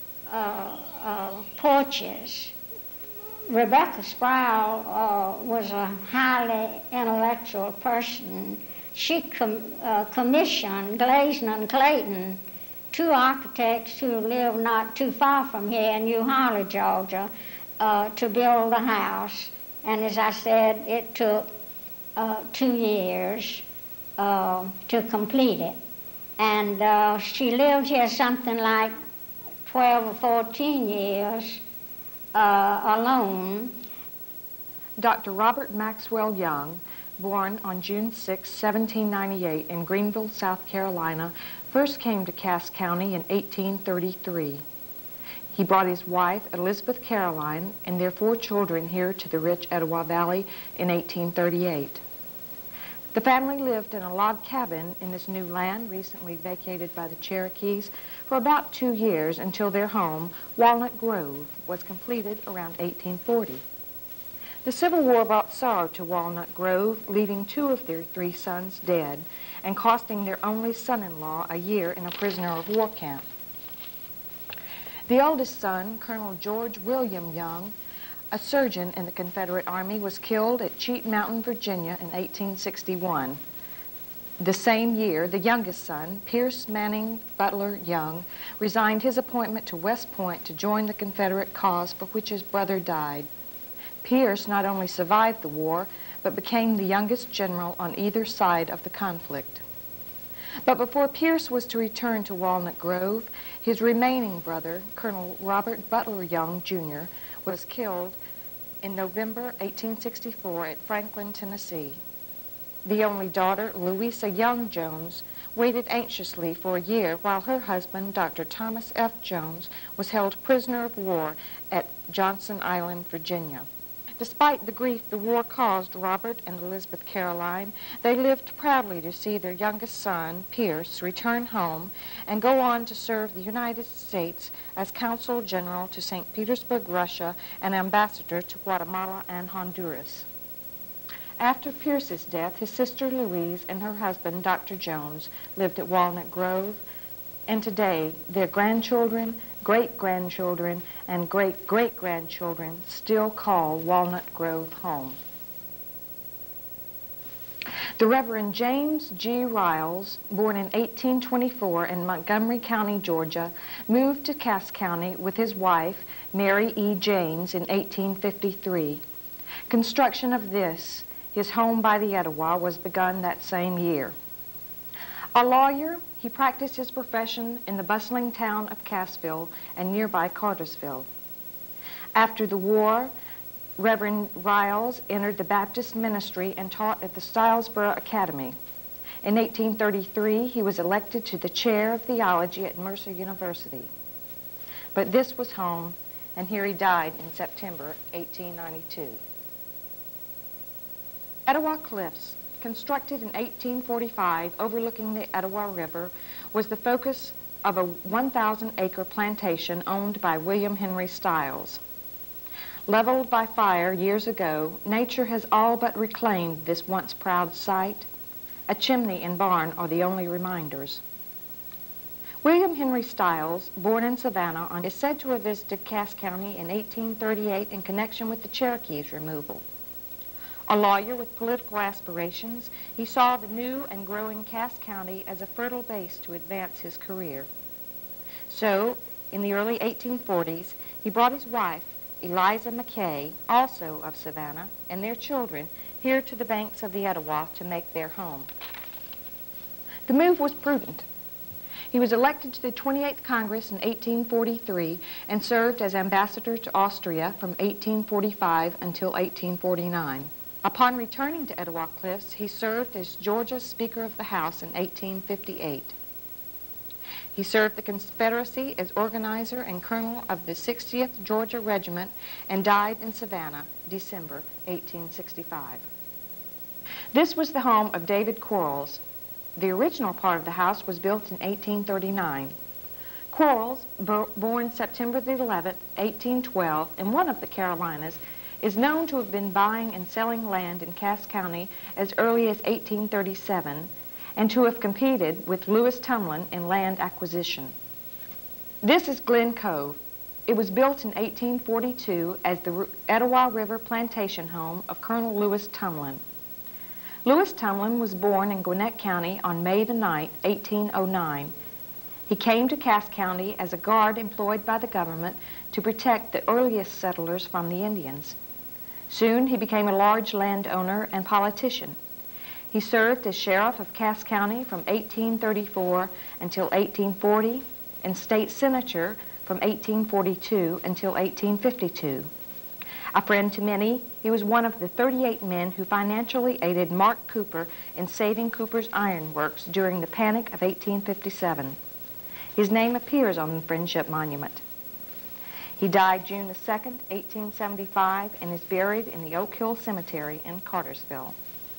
porches. Rebecca Sproul was a highly intellectual person. She commissioned Glazner and Clayton, two architects who live not too far from here in New Harley, Georgia, to build the house. And as I said, it took 2 years to complete it. And she lived here something like 12 or 14 years alone. Dr. Robert Maxwell Young, born on June 6, 1798 in Greenville, South Carolina, first came to Cass County in 1833. He brought his wife, Elizabeth Caroline, and their 4 children here to the rich Etowah Valley in 1838. The family lived in a log cabin in this new land, recently vacated by the Cherokees, for about 2 years until their home, Walnut Grove, was completed around 1840. The Civil War brought sorrow to Walnut Grove, leaving 2 of their 3 sons dead and costing their only son-in-law a year in a prisoner of war camp. The oldest son, Colonel George William Young, a surgeon in the Confederate Army, was killed at Cheat Mountain, Virginia in 1861. The same year, the youngest son, Pierce Manning Butler Young, resigned his appointment to West Point to join the Confederate cause for which his brother died. Pierce not only survived the war, but became the youngest general on either side of the conflict. But before Pierce was to return to Walnut Grove, his remaining brother, Colonel Robert Butler Young, Jr., was killed in November 1864 at Franklin, Tennessee. The only daughter, Louisa Young Jones, waited anxiously for a year while her husband, Dr. Thomas F. Jones, was held prisoner of war at Johnson Island, Virginia. Despite the grief the war caused Robert and Elizabeth Caroline, they lived proudly to see their youngest son, Pierce, return home and go on to serve the United States as Consul General to St. Petersburg, Russia, and Ambassador to Guatemala and Honduras. After Pierce's death, his sister Louise and her husband, Dr. Jones, lived at Walnut Grove, and today their grandchildren, great-grandchildren, and great-great-grandchildren still call Walnut Grove home. The Reverend James G. Riles, born in 1824 in Montgomery County, Georgia, moved to Cass County with his wife, Mary E. James, in 1853. Construction of this, his home by the Etowah, was begun that same year. A lawyer, he practiced his profession in the bustling town of Cassville and nearby Cartersville. After the war, Reverend Riles entered the Baptist ministry and taught at the Stylesboro Academy. In 1833, he was elected to the chair of theology at Mercer University. But this was home, and here he died in September 1892. Etowah Cliffs, constructed in 1845 overlooking the Etowah River, was the focus of a 1,000-acre plantation owned by William Henry Stiles. Leveled by fire years ago, nature has all but reclaimed this once proud site. A chimney and barn are the only reminders. William Henry Stiles, born in Savannah, is said to have visited Cass County in 1838 in connection with the Cherokees' removal. A lawyer with political aspirations, he saw the new and growing Cass County as a fertile base to advance his career. So, in the early 1840s, he brought his wife, Eliza McKay, also of Savannah, and their children here to the banks of the Etowah to make their home. The move was prudent. He was elected to the 28th Congress in 1843 and served as ambassador to Austria from 1845 until 1849. Upon returning to Etowah Cliffs, he served as Georgia Speaker of the House in 1858. He served the Confederacy as organizer and colonel of the 60th Georgia Regiment and died in Savannah, December 1865. This was the home of David Quarles. The original part of the house was built in 1839. Quarles, born September the 11th, 1812, in one of the Carolinas, is known to have been buying and selling land in Cass County as early as 1837 and to have competed with Lewis Tumlin in land acquisition. This is Glen Cove. It was built in 1842 as the Etowah River plantation home of Colonel Lewis Tumlin. Lewis Tumlin was born in Gwinnett County on May the 9th, 1809. He came to Cass County as a guard employed by the government to protect the earliest settlers from the Indians. Soon he became a large landowner and politician. He served as sheriff of Cass County from 1834 until 1840 and state senator from 1842 until 1852. A friend to many, he was one of the 38 men who financially aided Mark Cooper in saving Cooper's Iron Works during the Panic of 1857. His name appears on the Friendship Monument. He died June the 2nd, 1875, and is buried in the Oak Hill Cemetery in Cartersville.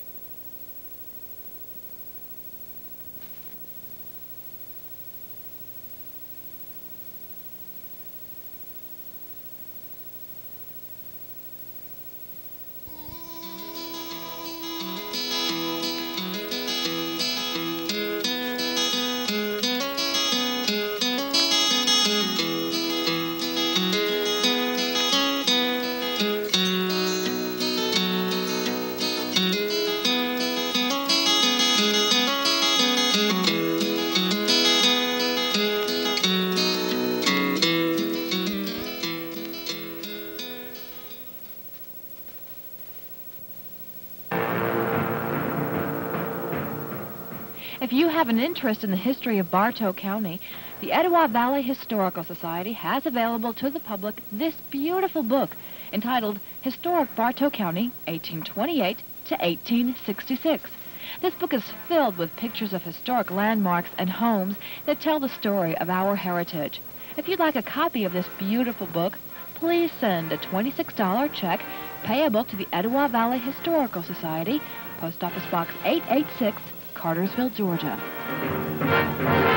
If you have an interest in the history of Bartow County, the Etowah Valley Historical Society has available to the public this beautiful book entitled Historic Bartow County, 1828 to 1866. This book is filled with pictures of historic landmarks and homes that tell the story of our heritage. If you'd like a copy of this beautiful book, please send a $26 check payable to the Etowah Valley Historical Society, Post Office Box 886, Cartersville, Georgia.